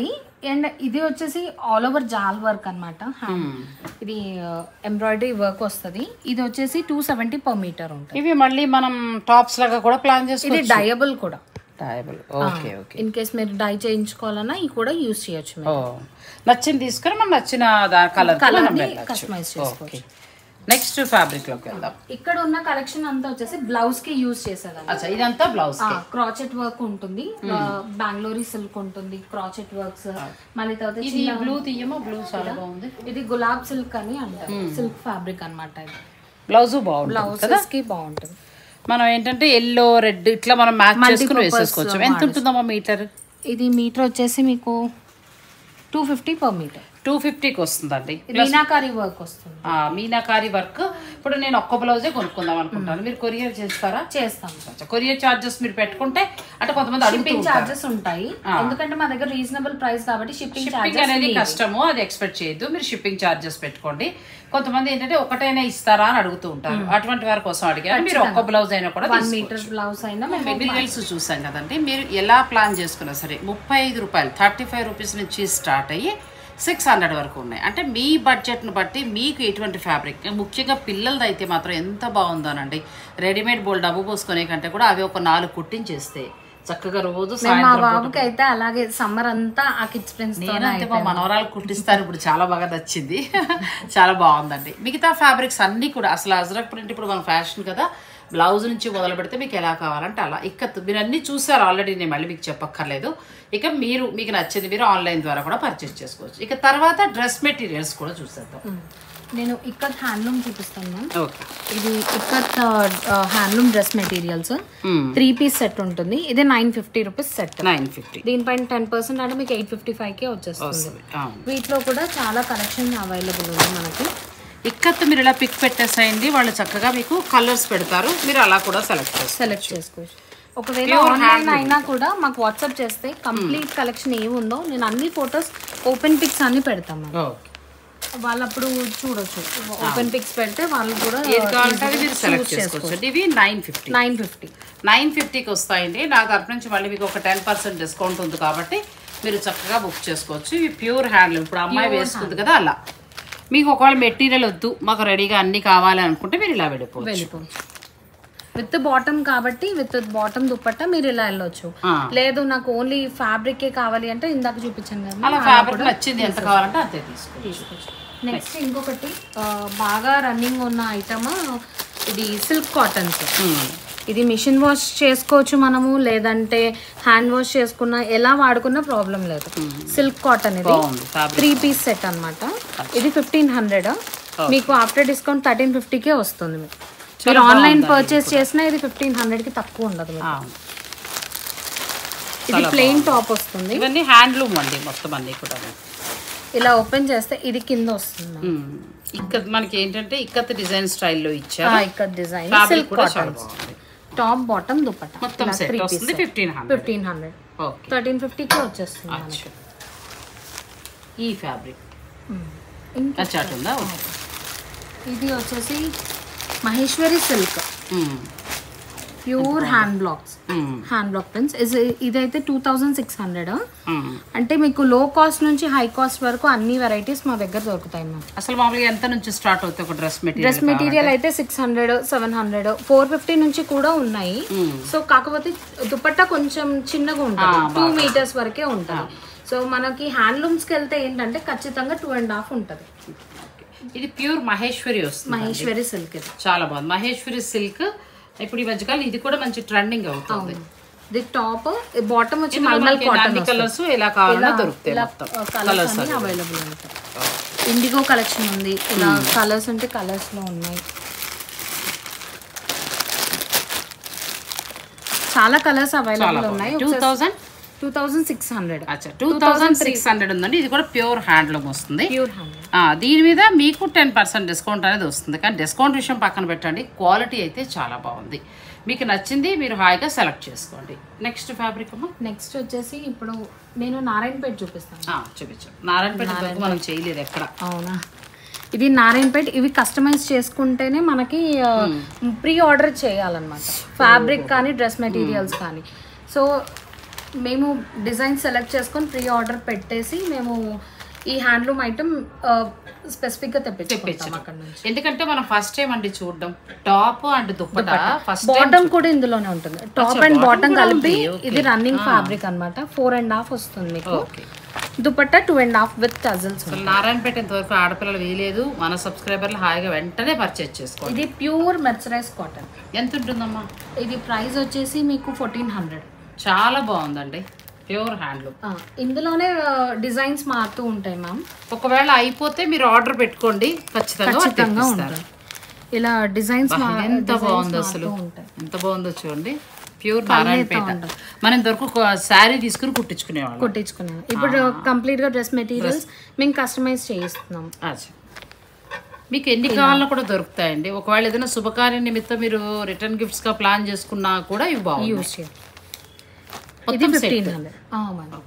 అండ్ ఇది వచ్చేసి ఆల్ ఓవర్ జాల్ వర్క్ అనమాట. ఇది ఎంబ్రాయిడరీ వర్క్ వస్తుంది. ఇది వచ్చేసి 270 per meter ఉంటుంది. ఇవి మళ్ళీ మనం టాప్స్ లాగా కూడా ప్లాన్ చేసుకోవచ్చు. ఇది డయబుల్ కూడా. Dyeable. Okay okay. In case మీరు డై చేయించుకోవాలన్నా ఇది కూడా యూజ్ చేయొచ్చు. నచ్చింది తీసుకొని మనం నచ్చిన కలర్ కస్టమైజ్ చేసుకోవచ్చు. నెక్స్ట్ ఫ్యాబ్రిక్ లోకి వెళ్దాం. ఇక్కడ ఉన్న కలెక్షన్ అంతా వచ్చేసి బ్లౌజ్ కి యూజ్ చేసేదాన్ని. అచ్చా, ఇదంతా బ్లౌజ్. క్రాచెట్ వర్క్ ఉంటుంది, బెంగళూరు సిల్క్ ఉంటుంది, క్రాచెట్ వర్క్స్. మళ్ళీ తర్వాత ఇది బ్లూ తీయమో, బ్లూ చాలా బాగుంది. ఇది గులాబ్ సిల్క్ అని అంటారు, సిల్క్ ఫ్యాబ్రిక్ అన్నమాట. ఇది బ్లౌజ్ బాగుంటుంది, బ్లౌజెస్ కి బాగుంటుంది. మనం ఏంటంటే ఎల్లో రెడ్ ఇట్లా మనం మ్యాచ్ చేసుకుని వేసేసుకోవచ్చు. ఎంత ఉంటుందమ్మా మీటర్? ఇది మీటర్ వచ్చేసి మీకు 250 per meter. 250కి వస్తుందండి. మీనాకారి వర్క్ వస్తుంది. మీనాకారి వర్క్. ఇప్పుడు నేను ఒక్క బ్లౌజే కొనుక్కుందాం అనుకుంటాను, మీరు కొరియర్ చేస్తారా? చేస్తాం. కొరియర్ చార్జెస్ మీరు పెట్టుకుంటే అంటే కొంతమంది షిప్పింగ్ చార్జెస్ ఉంటాయి, ఎందుకంటే మా దగ్గర రీజనబుల్ ప్రైస్ కాబట్టి షిప్పింగ్ అనేది కష్టము, అది ఎక్స్పెక్ట్ చేయొద్దు. మీరు షిప్పింగ్ చార్జెస్ పెట్టుకోండి. కొంతమంది ఏంటంటే ఒకటైనా ఇస్తారా అని అడుగుతూ ఉంటారు, అటువంటి వారి కోసం అడిగారు. మీరు ఒక్క బ్లౌజ్ అయినా కూడా 1 meter బ్లౌజ్ అయినా మెటీరియల్స్ చూసాం కదండి. మీరు ఎలా ప్లాన్ చేసుకున్నా సరే 35 రూపాయలు 35 రూపీస్ నుంచి స్టార్ట్ అయ్యి 600 వరకు ఉన్నాయి. అంటే మీ బడ్జెట్ను బట్టి మీకు ఎటువంటి ఫ్యాబ్రిక్, ముఖ్యంగా పిల్లలది అయితే మాత్రం ఎంత బాగుందోనండి. రెడీమేడ్ బోల్ డబ్బు పోసుకునే కంటే కూడా అవి ఒక 4 కుట్టించేస్తే చక్కగా రోజు మా బాబుకి అయితే అలాగే సమ్మర్ అంతా ఆ కిడ్స్ ఫ్రెండ్స్ నేనైతే మా మనవరాలు కుట్టిస్తాను. ఇప్పుడు చాలా బాగా నచ్చింది, చాలా బాగుందండి. మిగతా ఫ్యాబ్రిక్స్ అన్నీ కూడా అసలు అజ్రక్ ప్రింట్ ఇప్పుడు మన ఫ్యాషన్ కదా, బ్లౌజ్ నుంచి మొదలు పెడితే మీకు ఎలా కావాలంటే అలా. ఇక్కత్ మీరు అన్నీ చూసారు ఆల్రెడీ, నేను మళ్ళీ మీకు చెప్పక్కర్లేదు. ఇక మీకు నచ్చింది మీరు ఆన్లైన్ ద్వారా కూడా పర్చేస్ చేసుకోవచ్చు. ఇక తర్వాత డ్రెస్ మెటీరియల్స్ కూడా చూసేద్దాం. నేను ఇక్కత్ హ్యాండ్లూమ్ చూపిస్తాను. ఓకే, ఇది ikat handloom dress materials 3 piece set ఉంటుంది. ఇది 950 రూపీస్ సెట్. 950. దీనిపైన 10% అంటే మీకు 855కే వచ్చేస్తుంది. వీటిలో కూడా చాలా కలెక్షన్ అవైలబుల్ ఉంది మనకి. ఇక్కత్ మీరు ఇలా పిక్ పెట్టేసేయండి, వాళ్ళు చక్కగా మీకు కలర్స్ పెడతారు, మీరు అలా కూడా సెలెక్ట్ చేసుకోవచ్చు. ఒకవేళ ఆన్లైన్ అయినా కూడా మాకు వాట్సాప్ చేస్తే కంప్లీట్ కలెక్షన్ ఏముందో నేను అన్ని ఫొటోస్ ఓపెన్ పిక్స్ అన్ని పెడతాము. వాళ్ళు అప్పుడు చూడొచ్చు. ఓపెన్ పిక్స్ పెడితే వాళ్ళు కూడా ఏది కావాలంటే అది మీరు సెలెక్ట్ చేసుకోవచ్చు. ఇవి 950కి వస్తాయండి. నా తరపు నుంచి మళ్ళీ మీకు ఒక 10% డిస్కౌంట్ ఉంది కాబట్టి మీరు చక్కగా బుక్ చేసుకోవచ్చు. ఇవి ప్యూర్ హ్యాండ్లూమ్. ఇప్పుడు అమ్మాయి వేసుకుంది కదా అలా. మీకు ఒకవేళ మెటీరియల్ వద్దు, మాకు రెడీగా అన్ని కావాలి అనుకుంటే మీరు ఇలా వెళ్ళిపోవచ్చు. విత్ బాటమ్ కాబట్టి విత్ బాటమ్ దుపట్టా మీరు ఇలా వెళ్ళొచ్చు. లేదు నాకు ఓన్లీ ఫ్యాబ్రికే కావాలి అంటే ఇందాక చూపించాను కదా, అలా ఫ్యాబ్రిక్ నచ్చింది ఎంత కావాలంటే అంతే తీసుకోవచ్చు. నెక్స్ట్ ఇంకొకటి బాగా రన్నింగ్ ఉన్న ఐటమ్ ఇది సిల్క్ కాటన్స్. ఇది మిషన్ వాష్ చేసుకోవచ్చు మనము, లేదంటే హ్యాండ్ వాష్ చేసుకున్నా ఎలా వాడుకున్నా ప్రాబ్లం లేదు. సిల్క్ కాటన్ ఇది 3 piece సెట్ అనమాట. ఇది 1500. మీకు ఆఫ్టర్ డిస్కౌంట్ 1350కే వస్తుంది. మీరు ఆన్లైన్ పర్చేస్ చేసినా ఇది 1500కి తక్కువ ఉండదు. ఇది ప్లెయిన్ టాప్ వస్తుంది. ఇవన్నీ హ్యాండ్లూమ్ అండి మొత్తం అన్ని కూడా. ఇలా ఓపెన్ చేస్తే ఇది కింద వస్తుంది. ఇక్కత్ మనకి ఏంటంటే ఇక్కత్ డిజైన్ స్టైల్లో ఇచ్చారు. Ikat design silk cottons, top bottom dupatta మొత్తం సెట్ వస్తుంది 1500. 1350కి వచ్చేస్తుంది మనకి. ఈ ఫ్యాబ్రిక్ ఉందా? ఇది వచ్చేసి Maheshwari silk pure hand block prints. ఇదైతే 2600. అంటే మీకు లో కాస్ట్ నుంచి హై కాస్ట్ వరకు అన్ని వెరైటీస్ మా దగ్గర దొరుకుతాయి మ్యామ్. అసలు మామూలుగా ఎంత నుంచి స్టార్ట్ అవుతాయి ఒక డ్రెస్ మెటీరియల్ అయితే 600, 700, 450 నుంచి కూడా ఉన్నాయి. సో కాకపోతే దుపట్టా కొంచెం చిన్నగా ఉంటుంది, 2 meters వరకే ఉంటుంది. సో మనకి హ్యాండ్లూమ్స్కి వెళ్తే ఏంటంటే ఖచ్చితంగా 2.5 ఉంటుంది. ఇది ప్యూర్ మహేశ్వరి వస్తుంది. మహేశ్వరి సిల్క్ ఇది చాలా బాగుంది. మహేశ్వరి సిల్క్ ఇప్పుడు ఈ మధ్యకాలం ఇది కూడా మంచి ట్రెండింగ్ అవుతుంది. ఇది టాప్ బాటమ్ వచ్చి మల్మల్ కాటన్ కలర్స్ ఎలా కావాలన్నా దొరుకుతాయి. కలర్స్ అన్ని అవైలబుల్ ఉంటాయి. ఇండిగో కలెక్షన్ ఉంది. ఇలా కలర్స్ అంటే కలర్స్ లో ఉన్నాయి. చాలా కలర్స్ అవైలబుల్ ఉన్నాయి. 2600. 2600 ఉందండి. ఇది కూడా ప్యూర్ హ్యాండ్లూమ్ వస్తుంది. దీని మీద మీకు 10% డిస్కౌంట్ అనేది వస్తుంది. కానీ డిస్కౌంట్ విషయం పక్కన పెట్టండి, క్వాలిటీ అయితే చాలా బాగుంది. మీకు నచ్చింది మీరు హాయిగా సెలెక్ట్ చేసుకోండి. నెక్స్ట్ ఫ్యాబ్రిక్ అమ్మా. నెక్స్ట్ వచ్చేసి ఇప్పుడు నేను నారాయణపేట చూపిస్తాను. చూపించాను. నారాయణపేట మనం చేయలేదు ఎక్కడ. అవునా? ఇది నారాయణపేట. ఇవి కస్టమైజ్ చేసుకుంటేనే మనకి ప్రీ ఆర్డర్ చేయాలన్నమాట, ఫ్యాబ్రిక్ కానీ డ్రెస్ మెటీరియల్స్ కానీ. సో మేము డిజైన్ సెలెక్ట్ చేసుకొని ప్రీ ఆర్డర్ పెట్టేసి మేము ఈ హ్యాండ్లూమ్ ఐటమ్ స్పెసిఫిక్గా తెప్పించాం అక్కడ నుంచి. ఎందుకంటే మనం ఫస్ట్ టైం అండి చూడడం top and dupatta. First bottom కూడా ఇందులోనే ఉంటుంది, టాప్ అండ్ బాటమ్ కలిపి. ఇది రన్నింగ్ ఫ్యాబ్రిక్ అన్నమాట. 4.5 వస్తుంది మీకు. Dupatta 2.5 with tassels. నారాయణపేట ఇంతవరకు ఆడపిల్లలు వేయలేదు. మన సబ్స్క్రైబర్లు హాయిగా వెంటనే పర్చేజ్ చేసుకోవాలి. ఇది ప్యూర్ మెర్సరైజ్ కాటన్. ఎంత ఉంటుందమ్మా? ఇది ప్రైస్ వచ్చేసి మీకు 1400. చాలా బాగుందండి, ప్యూర్ హ్యాండ్లూమ్. ఇందులోనే డిజైన్స్ మారుతూ ఉంటాయి మ్యామ్. ఒకవేళ అయిపోతే మీరు ఆర్డర్ పెట్టుకోండి, ఖచ్చితంగా ఉంటాయి. ఇలా డిజైన్స్ ఎంత బాగుందో అసలు, ఎంత బాగుందో చూడండి. ప్యూర్ నారాయణపేట. మనం ఇంతవరకు శారీ తీసుకుని కుట్టించుకునేవాళ్ళం. ఇప్పుడు కంప్లీట్ గా డ్రెస్ మెటీరియల్స్ మేము కస్టమైజ్ చేయిస్తున్నాం. మీకు ఎన్ని కావాలన్నా కూడా దొరుకుతాయండి. ఒకవేళ ఏదైనా శుభకార్య నిమిత్తం మీరు రిటర్న్ గిఫ్ట్స్ గా ప్లాన్ చేసుకున్నా కూడా ఇవి బాగుంది. యూస్ చేయాలి. ఇది 1500.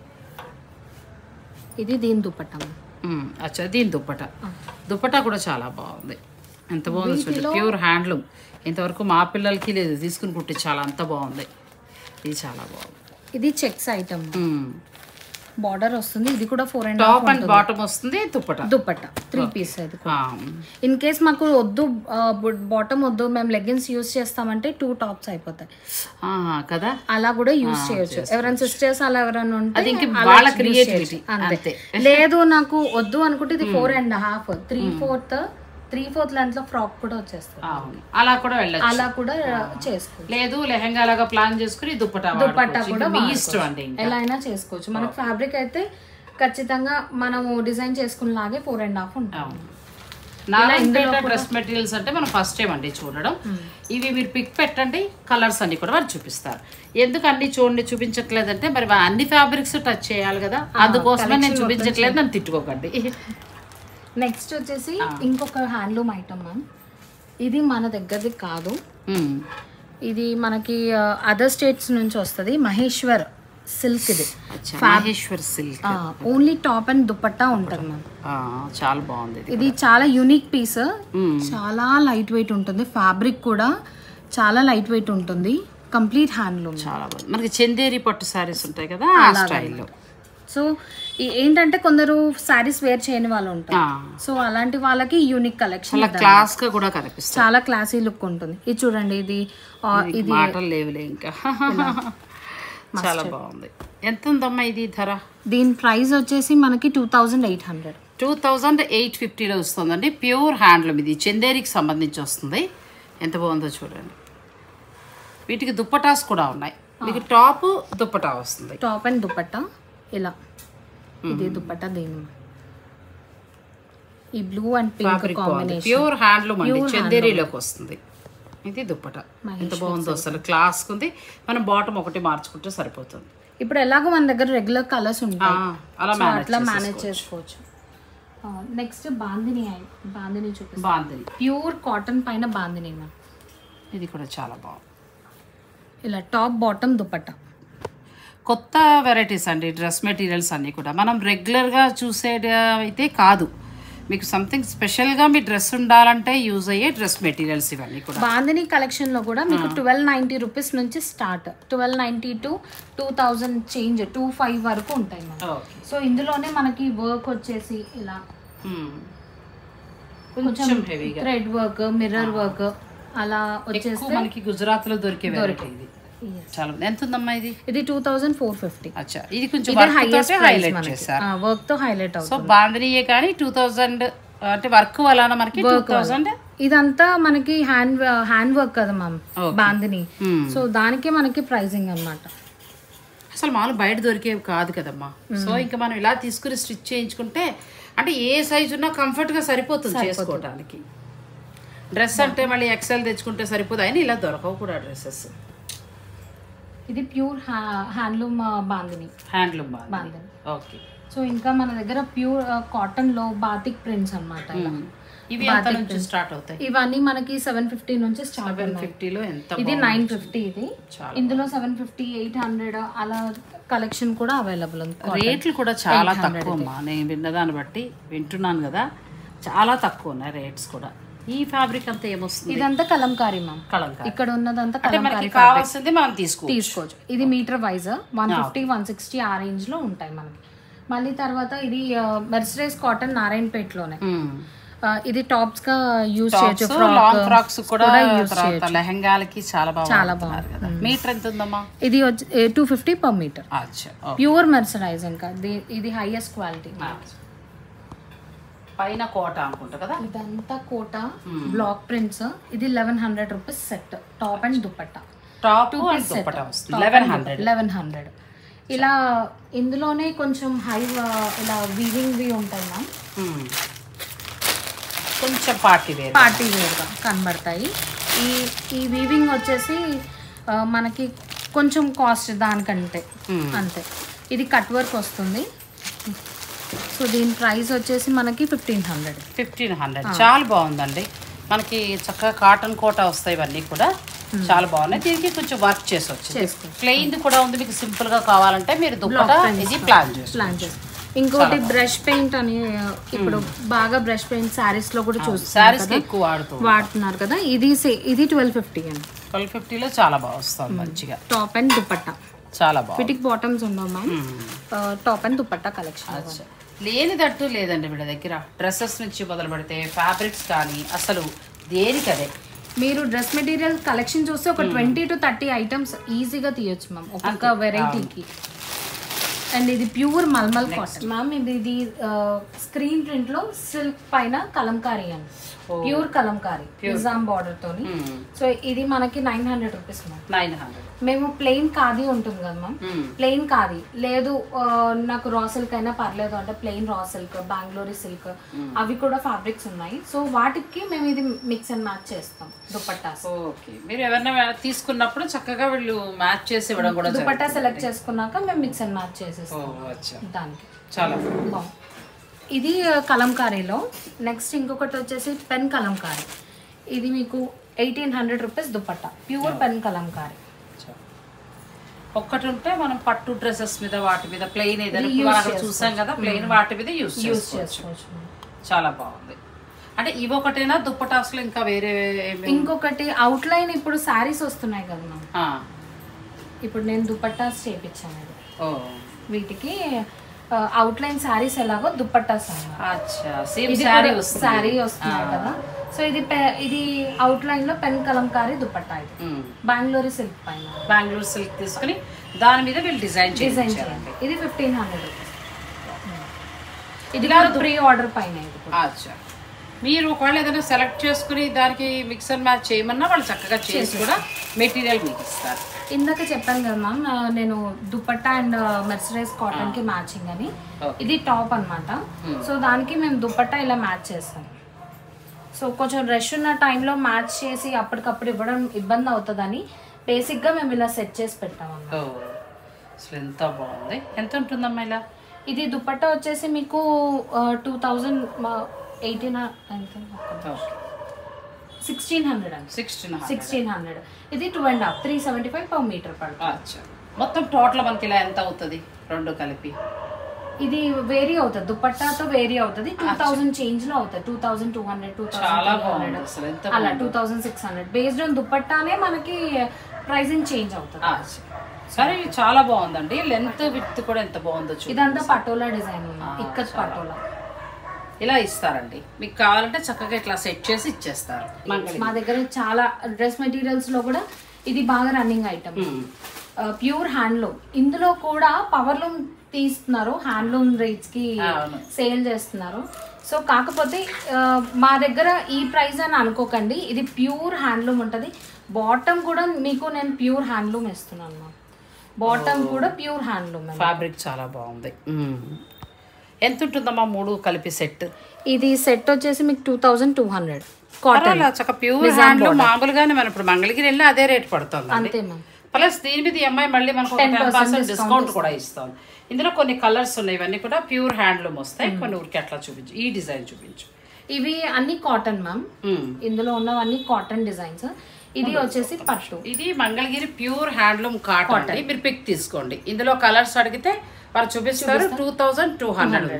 ఇది దీని దుపట్టా. అచ్చా, దీని దుపట్టా కూడా చాలా బాగుంది. ఎంత బాగుంది చూడండి, ప్యూర్ హ్యాండ్లూమ్. ఇంతవరకు మా పిల్లలకి లేదు, తీసుకుని కుట్టించాలి, అంత బాగుంది. ఇది చాలా బాగుంది. ఇది చెక్స్ ఐటమ్, బార్డర్ వస్తుంది. ఇది కూడా 4.5 టాప్ అండ్ బాటమ్ వస్తుంది. దుపట్టా 3 పీస్. అది ఇన్ కేస్ మాకు వద్దు, బాటమ్ వద్దు, మేము లెగ్గిన్స్ యూస్ చేస్తామంటే 2 టాప్స్ అయిపోతాయి కదా. అలా కూడా యూస్ చేయొచ్చు. ఎవరైనా సిస్టర్స్ అలా ఎవరైనా ఉంటే అంతే. లేదు నాకు వద్దు అనుకుంటే ఇది 4.5 3/4 లెంత్ లో ఫ్రాక్ కూడా వచ్చేస్తుంది. అలా కూడా వెళ్ళచ్చు, అలా కూడా చేసుకోవచ్చు. లేదు లెహంగా లాగా ప్లాన్ చేసుకుని దుపట్టా కూడా మీ ఇష్టం అండి, ఎలా అయినా చేసుకోవచ్చు. మనకు ఫ్యాబ్రిక్ అయితే ఖచ్చితంగా మనము డిజైన్ చేసుకునేలాగే 4.5 ఉంటుంది. నారాయణపేట డ్రెస్ మెటీరియల్స్ అంటే మనం ఫస్ట్ టైం అండి చూడడం. ఇవి మీరు పిక్ పెట్టండి, కలర్స్ అన్ని కూడా వారు చూపిస్తారు. ఎందుకు అన్ని చూపించట్లేదంటే మరి అన్ని ఫ్యాబ్రిక్స్ టచ్ చేయాలి కదా, అందుకోసమే నేను చూపించట్లేదు, నన్ను తిట్టుకోకండి. నెక్స్ట్ వచ్చేసి ఇంకొక హ్యాండ్లూమ్ ఐటమ్ మ్యామ్. ఇది మన దగ్గరది కాదు, ఇది మనకి అదర్ స్టేట్స్ నుంచి వస్తుంది. మహేశ్వర్ సిల్క్. ఇది Maheshwar silk. Only top and dupatta ఉంటుంది మ్యామ్. చాలా బాగుంది. ఇది చాలా యూనిక్ పీస్, చాలా లైట్ వెయిట్ ఉంటుంది. ఫ్యాబ్రిక్ కూడా చాలా లైట్ వెయిట్ ఉంటుంది. Complete handloom. చాలా బాగుంది. మనకి చందేరి పట్టు శారీస్ ఉంటాయి కదా ఆ స్టైల్లో. సో ఏంటంటే కొందరు శారీస్ వేర్ చేయని వాళ్ళు ఉంటారు. సో అలాంటి వాళ్ళకి యూనిక్ కలెక్షన్, క్లాస్ గా కూడా కనిపిస్తుంది. చాలా క్లాసీ లుక్ ఉంటుంది. ఇది చూడండి, ఇది మాటలు లేవులే ఇంకా. చాలా బాగుంది. ఎంత ఉందమ్మా ఇది ధర? దీని ప్రైస్ వచ్చేసి మనకి 2800. 2850లో వస్తుందండి. Pure handloom. ఇది చందేరికి సంబంధించి వస్తుంది. ఎంత బాగుందో చూడండి. వీటికి దుప్పటాస్ కూడా ఉన్నాయి. మీకు టాప్ దుప్పటా వస్తుంది. టాప్ అండ్ దుపట్టా ఇలా. ఇది దుపట్టా. దీని ఈ blue and pink combination. Pure handloom అండి, చందేరీలోకి వస్తుంది. ఇది దుపట్టా. ఎంత బాగుందో అసలు, క్లాస్ ఉంది. మనం బాటమ్ ఒకటి మార్చుకుంటే సరిపోతుంది. ఇప్పుడు ఎలాగో మన దగ్గర రెగ్యులర్ కలర్స్ ఉంటాయి, అట్లా మేనేజ్ చేసుకోవచ్చు. నెక్స్ట్ బాందిని చూపిస్తాను. బాందిని ప్యూర్ కాటన్ పైన బాందిని. ఇది కూడా చాలా బాగుంది. ఇలా టాప్ బాటమ్ దుపట్టా. కొత్త వెరైటీస్ అండి డ్రెస్ మెటీరియల్స్ అన్నీ కూడా. మనం రెగ్యులర్గా చూసేది అయితే కాదు, మీకు సంథింగ్ స్పెషల్గా మీ డ్రెస్ ఉండాలంటే యూజ్ అయ్యే డ్రెస్ మెటీరియల్స్ ఇవన్నీ కూడా. బాందిని కలెక్షన్లో కూడా మీకు 1290 రూపీస్ నుంచి స్టార్ట్. 1290 to 2000 చేంజ్ 25 వరకు ఉంటాయి. సో ఇందులోనే మనకి వర్క్ వచ్చేసి ఇలా కొంచెం హెవీగా థ్రెడ్ వర్క్, మిర్రర్ వర్క్ అలా వచ్చేసి మనకి గుజరాత్ లో దొరికే వెరైటీ ఇది. చాలా ఎంత ఉందమ్మా ఇది? ఇది 2450. అచ్చా, ఇది కొంచెం హైలైట్ చేశారు, వర్క్ తో హైలైట్ అవుతుంది. సో బాందినియే కానీ 2000 అంటే వర్క్ వల్ల మనకి 2000. ఇదంతా మనకి హ్యాండ్ వర్క్ కదా మ్యామ్ బాందిని. సో దానికే మనకి ప్రైజింగ్ అన్నమాట. అసలు మామూలు బయట దొరికేవి కాదు కదమ్మా. సో ఇంకా మనం ఇలా తీసుకుని స్టిచ్ చేయించుకుంటే అంటే ఏ సైజు ఉన్నా కంఫర్ట్ గా సరిపోతుంది చేసుకోవడానికి. డ్రెస్ అంటే మళ్ళీ ఎక్సెల్ తెచ్చుకుంటే సరిపోదు, అయినా ఇలా దొరకవు కూడా డ్రెస్సెస్. ఇది pure handloom bandhani. Handloom bandhani. Okay. So ఇంకా మన దగ్గర ప్యూర్ కాటన్ లో బాతిక్ ప్రింట్స్ అన్నమాట. ఇవి ఎంత నుంచి స్టార్ట్ అవుతాయి? ఇవన్నీ మనకి 750 నుంచి స్టార్ట్. 750 లో ఎంత? ఇది 950. ఇది ఇందులో 750, 800 అలా కలెక్షన్ కూడా అవైలబుల్ ఉంది. రేట్లు కూడా చాలా తక్కువ అమ్మా. నేను విన్నదాన్ని బట్టి వింటున్నాను కదా, చాలా తక్కువ ఉన్నాయి రేట్స్ కూడా. ఈ ఫ్యాబ్రిక్ అంతా ఏమొస్తుంది? ఇదంతా కలంకారీ మ్యామ్. కలంకారీ. ఇక్కడ ఉన్నదంతా అంటే కలంకారీ మనకి కావాల్సింది మనం తీసుకోవచ్చు. ఇది మీటర్ వైజ్ 150, 160 ఆ రేంజ్ లో ఉంటాయి మనకి. మళ్ళీ తర్వాత ఇది మెర్సరైజ్ కాటన్ నారాయణపేటలోనే. ఇది టాప్స్ గా యూజ్ చేయొచ్చు, లాంగ్ ఫ్రాక్స్ కూడా యూజ్ చేయొచ్చు, లెహంగాలకి చాలా బాగుంది. మీటర్ ఎంత ఉందమ్మా? ఇది 250 పర్ మీటర్. అచ్చా, ప్యూర్ మెర్సరైజ్. ఇంకా ఇది హైయెస్ట్ క్వాలిటీ. పైన కోట అనుకుంటా కదా. ఇదంతా కోట బ్లాక్ ప్రింట్స్. ఇది 1100 rupees set, top and dupatta. Top and dupatta వస్తుంది 1100. ఇలా ఇందులోనే కొంచెం హై ఇలా వీవింగ్ ఉంటాయి మ్యామ్. కొంచెం పార్టీ వేర్గా కనబడతాయి. ఈ వీవింగ్ వచ్చేసి మనకి కొంచెం కాస్ట్ దానికంటే అంతే. ఇది కట్ వర్క్ వస్తుంది. సో దీని ప్రైస్ వచ్చేసి మనకి 1500. చాలా బాగుందండి. మనకి చక్కగా కాటన్ కోట వస్తాయి, ఇవన్నీ కూడా చాలా బాగున్నాయి. దీనికి కొంచెం వర్క్ చేసి వచ్చింది. ప్లెయిన్ కూడా ఉంది. మీకు సింపుల్ గా కావాలంటే మీరు దుపట్టా ఇది ప్లాన్ చేస్తారు. ఇంకోటి బ్రష్ పెయింట్ అని ఇప్పుడు బాగా బ్రష్ పెయింట్ సారీస్ లో కూడా చూస్తారు, ఎక్కువ వాడుతున్నారు కదా. ఇది 1250 అండి. 1250 లో చాలా బాగా వస్తుంది మంచిగా. టాప్ అండ్ దుపట్టా చాలా బాగుంది. ఫిటింగ్ బాటమ్స్ ఉండవు ma'am. Top and dupatta collection లేనిదట్టు లేదండి వీళ్ళ దగ్గర. డ్రెస్సెస్ నుంచి మొదలు పెడితే ఫ్యాబ్రిక్స్ కానీ అసలు దేనికదే. మీరు డ్రెస్ మెటీరియల్ కలెక్షన్ చూస్తే ఒక 20 to 30 ఐటమ్స్ ఈజీగా తీయొచ్చు మ్యామ్ ఒక్కొక్క వెరైటీకి. అండ్ ఇది ప్యూర్ మల్మల్ కాటన్ మ్యామ్. ఇది స్క్రీన్ ప్రింట్ లో సిల్క్ పైన కలంకారీ అండి. ప్యూర్ కలంకారీ నిజాం బార్డర్ తోని. సో ఇది మనకి 900 రూపీస్ మ్యామ్. 900. మేము ప్లెయిన్ ఖాదీ ఉంటుంది కదా మ్యామ్. ప్లెయిన్ ఖాదీ లేదు నాకు రా సిల్క్ అయినా పర్లేదు అంటే plain raw silk, Bengaluru silk అవి కూడా ఫ్యాబ్రిక్స్ ఉన్నాయి. సో వాటికి మేము ఇది మిక్స్ అండ్ మ్యాచ్ చేస్తాం దుపట్టాస్. ఓకే, మీరు ఎవరైనా తీసుకున్నప్పుడు చక్కగా వీళ్ళు మ్యాచ్ చేసి ఇవ్వడం కూడా. దుపట్టా సెలెక్ట్ చేసుకున్నాక మేము మిక్స్ అండ్ మ్యాచ్ చేసేస్తాం దానికి. చాలా బాగుంది. ఇది కలంకారీలో. నెక్స్ట్ ఇంకొకటి వచ్చేసి పెన్ కలంకారీ. ఇది మీకు 1800 rupees dupatta, pure pen kalamkari. ఒక్కటి ఉంటే మనం పట్టు డ్రెస్సెస్ మీద వాటి మీద ప్లెయిన్ ఏదైనా చూసాం కదా, ప్లెయిన్ వాటి మీద యూజ్ చేసుకోవచ్చు. చాలా బాగుంది. అంటే ఇవి ఒకటేనా దుప్పటాస్ లో ఇంకా వేరే? ఇంకొకటి అవుట్ లైన్ ఇప్పుడు శారీస్ వస్తున్నాయి కదా మ్యామ్. ఇప్పుడు నేను దుపట్టాస్ చేయించాను. వీటికి అవుట్ లైన్ శారీస్ ఎలాగో దుపట్టాస్ శారీ వస్తున్నాయి కదా. సో ఇది అవుట్ లైన్ లో పెన్ కలంకారీ దుపట్టా. ఇది బెంగళూరు సిల్క్ పైన. బెంగళూరు సిల్క్ తీసుకుని దాని మీద వీళ్ళు డిజైన్ చేయండి. ఇది 1500 రూపీస్. ఇది ప్రీ ఆర్డర్ పైన. మీరు ఒకవేళ ఏదైనా సెలెక్ట్ చేసుకుని దానికి మిక్స్ అండ్ మ్యాచ్ చేయమన్నా వాళ్ళు చక్కగా చేసి కూడా మెటీరియల్ మీకు ఇస్తారు. ఇందాక చెప్పాను కదా మ్యామ్ నేను దుపట్టా అండ్ మెర్సరైజ్ కాటన్ కి మ్యాచింగ్ అని. ఇది టాప్ అన్నమాట. సో దానికి మేము దుపట్టా ఇలా మ్యాచ్ చేస్తాం. సో కొంచెం రష్ ఉన్న టైంలో మ్యాచ్ చేసి అప్పటికప్పుడు ఇవ్వడం ఇబ్బంది అవుతుందని బేసిక్గా మేము ఇలా సెట్ చేసి పెట్టామన్నమాట. అసలు ఎంత బాగుంది. ఎంత ఉంటుందమ్మా ఇలా? ఇది దుపట్టా వచ్చేసి మీకు 2018 1600. ఇది 2.5 375 per meter పడుతుంది. మొత్తం టోటల్ మనకి ఇలా ఎంత అవుతుంది రెండు కలిపి? ఇది వేరీ అవుతుంది, దుపట్టాతో వేరీ అవుతుంది. 2000 చేంజ్ లో అవుతుంది. 2200 2300 అలా 2600 బేస్డ్ ఆన్ దుపట్టానే మనకి ప్రైసింగ్ చేంజ్ అవుతుంది. సరే చాలా బాగుందండి. లెంత్ విడ్త్ కూడా ఎంత బాగుందో. ఇదంతా పటోలా డిజైన్ ఇక్కత్ పటోలా ఇలా ఇస్తారండి. మీకు కావాలంటే చక్కగా ఇట్లా సెట్ చేసి ఇచ్చేస్తారు. మా దగ్గర చాలా డ్రెస్ మెటీరియల్స్ లో కూడా ఇది బాగా రన్నింగ్ ఐటమ్. Pure handloom. ఇందులో కూడా పవర్లూమ్ తీస్తున్నారు, హ్యాండ్లూమ్ రేట్స్ కి సేల్ చేస్తున్నారు. సో కాకపోతే మా దగ్గర ఈ ప్రైస్ అని అనుకోకండి, ఇది ప్యూర్ హ్యాండ్లూమ్ ఉంటుంది. బాటమ్ కూడా మీకు నేను ప్యూర్ హ్యాండ్లూమ్ ఇస్తున్నాను. బాటమ్ కూడా ప్యూర్ హ్యాండ్లూమ్. ఫ్యాబ్రిక్ చాలా బాగుంది. ఎంత ఉంటుందమ్మా మూడు కలిపి సెట్? ఇది సెట్ వచ్చేసి మీకు 2200 కాటన్. Pure handloom. మామూలుగానే మనం ఇప్పుడు మంగళగిరి వెళ్ళి అదే రేట్ పడుతుంది అంతే మ్యామ్. ప్లస్ దీని మీద ఎంఐ మళ్ళీ మనకు 10% డిస్కౌంట్ కూడా ఇస్తాం. ఇందులో కొన్ని కలర్స్ ఉన్నాయి, ఇవన్నీ కూడా ప్యూర్ హ్యాండ్లూమ్ వస్తాయి. కొన్ని ఊరికి అట్లా చూపించు, ఈ డిజైన్ చూపించు. ఇవి అన్ని కాటన్ మ్యామ్. ఇందులో ఉన్నవన్నీ కాటన్ డిజైన్స్. ఇది వచ్చేసి పట్టు. ఇది మంగళగిరి ప్యూర్ హ్యాండ్లూమ్ కాటన్. మీరు పిక్ తీసుకోండి. ఇందులో కలర్స్ అడిగితే వారు చూపిస్తారు. 2200 ఉంది.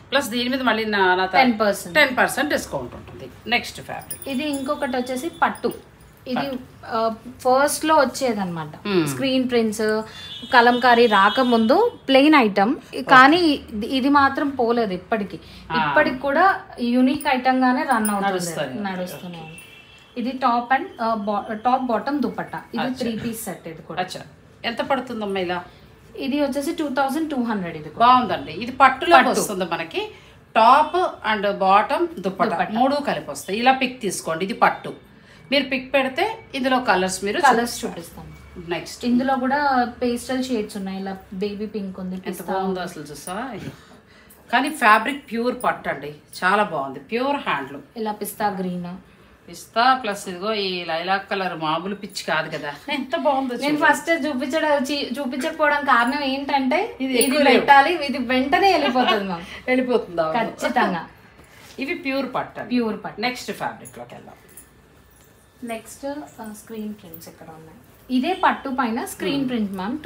ప్లస్ దీని మీద మళ్ళీ 10% డిస్కౌంట్ ఉంటుంది. నెక్స్ట్ ఫ్యాబ్రిక్ ఇది ఇంకొకటి వచ్చేసి పట్టు. ఇది ఫస్ట్ లో వచ్చేదన్నమాట. స్క్రీన్ ప్రింట్స్ కలంకారీ రాకముందు ప్లెయిన్ ఐటమ్, కానీ ఇది మాత్రం పోలేదు ఇప్పటికి కూడా యూనిక్ ఐటమ్ గానే రన్ అవుతుంది, నడుస్తూనే. ఇది top and top bottom dupatta. ఇది 3 పీస్ సెట్. ఇది కూడా ఎంత పడుతుందమ్మా ఇలా? ఇది వచ్చేసి 2200. ఇది బాగుందండి. ఇది పట్టులో వస్తుంది మనకి. టాప్ అండ్ బాటమ్ దుపట్టా 3 కలిపి వస్తాయి. ఇలా పిక్ తీసుకోండి. ఇది పట్టు. మీరు పిక్ పెడితే ఇందులో కలర్స్ చూపిస్తాను. నెక్స్ట్ ఇందులో కూడా పేస్టల్ షేడ్స్ ఉన్నాయి. ఇలా బేబీ పింక్ ఉంది. ఎంత బాగుందో అసలు చూసా. కానీ ఫ్యాబ్రిక్ ప్యూర్ పట్టు అండి, చాలా బాగుంది. Pure handloom. ఇలా పిస్తా గ్రీన్, పిస్తా ప్లస్ ఇదిగో ఈ లైలాక్ కలర్ మామూలు పిచ్చి కాదు కదా, ఎంత బాగుందో. నేను ఫస్ట్ చూపించకపోవడం కారణం ఏంటంటే ఇది పెట్టాలి, ఇది వెంటనే వెళ్ళిపోతుందా ఖచ్చితంగా. ఇవి ప్యూర్ పట్టు. ప్యూర్ పట్టు. నెక్స్ట్ ఫ్యాబ్రిక్ లోకి వెళ్దాం. నెక్స్ట్ స్క్రీన్ ప్రింట్స్ ఇక్కడ ఉన్నాయి. ఇదే పట్టు పైన స్క్రీన్ ప్రింట్ మ్యామ్.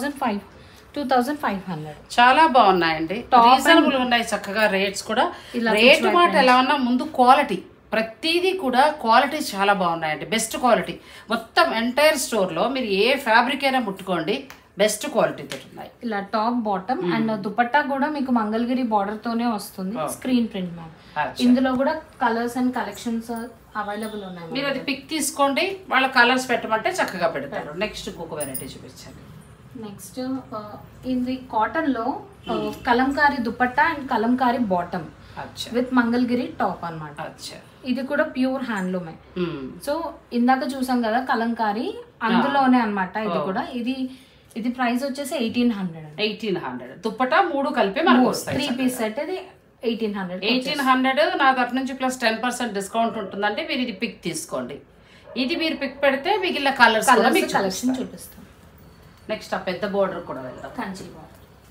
2500. చాలా బాగున్నాయండి, రీజనబుల్ ఉన్నాయి. చక్కగా రేట్స్ కూడా. రేట్ మాట ఎలా ఉన్నా ముందు క్వాలిటీ, ప్రతిదీ కూడా క్వాలిటీ చాలా బాగున్నాయండి. Best quality. మొత్తం ఎంటైర్ స్టోర్లో మీరు ఏ ఫ్యాబ్రిక్ అయినా ముట్టుకోండి, బెస్ట్ క్వాలిటీతో ఉన్నాయి. ఇలా టాప్ బాటమ్ అండ్ దుపట్టా కూడా మీకు మంగళగిరి బార్డర్ తోనే వస్తుంది. Screen print ma'am. ఇందులో కూడా కలర్స్ అండ్ కలెక్షన్స్ అవైలబుల్ ఉన్నాయి. మీరు అది పిక్ తీసుకోండి, వాళ్ళ కలర్స్ పెట్టమంటే చక్కగా పెడతారు. నెక్స్ట్ ఇంకొక వెరైటీ చూపించాను. నెక్స్ట్ ఇది కాటన్ లో kalamkari dupatta and kalamkari bottom with Mangalagiri top అన్నమాట. ఇది కూడా ప్యూర్ హ్యాండ్లూమే. సో ఇందాక చూసాం కదా కలంకారీ, అందులోనే అన్నమాట. ఇది కూడా ఇది ప్రైస్ వచ్చేసి 1800. దుప్పటా 3 కలిపి మనకు 3 పీస్ సెట్. ఇది 1800. నా తరఫు నుంచి ప్లస్ 10% డిస్కౌంట్ ఉంటుందంటే మీరు ఇది పిక్ తీసుకోండి. ఇది మీరు పిక్ పెడితే మిగిలిన కలర్స్ కలెక్షన్ చూపిస్తాం. నెక్స్ట్ ఆ పెద్ద బోర్డర్ కూడా వెళ్దాం. కంచి బోర్డర్.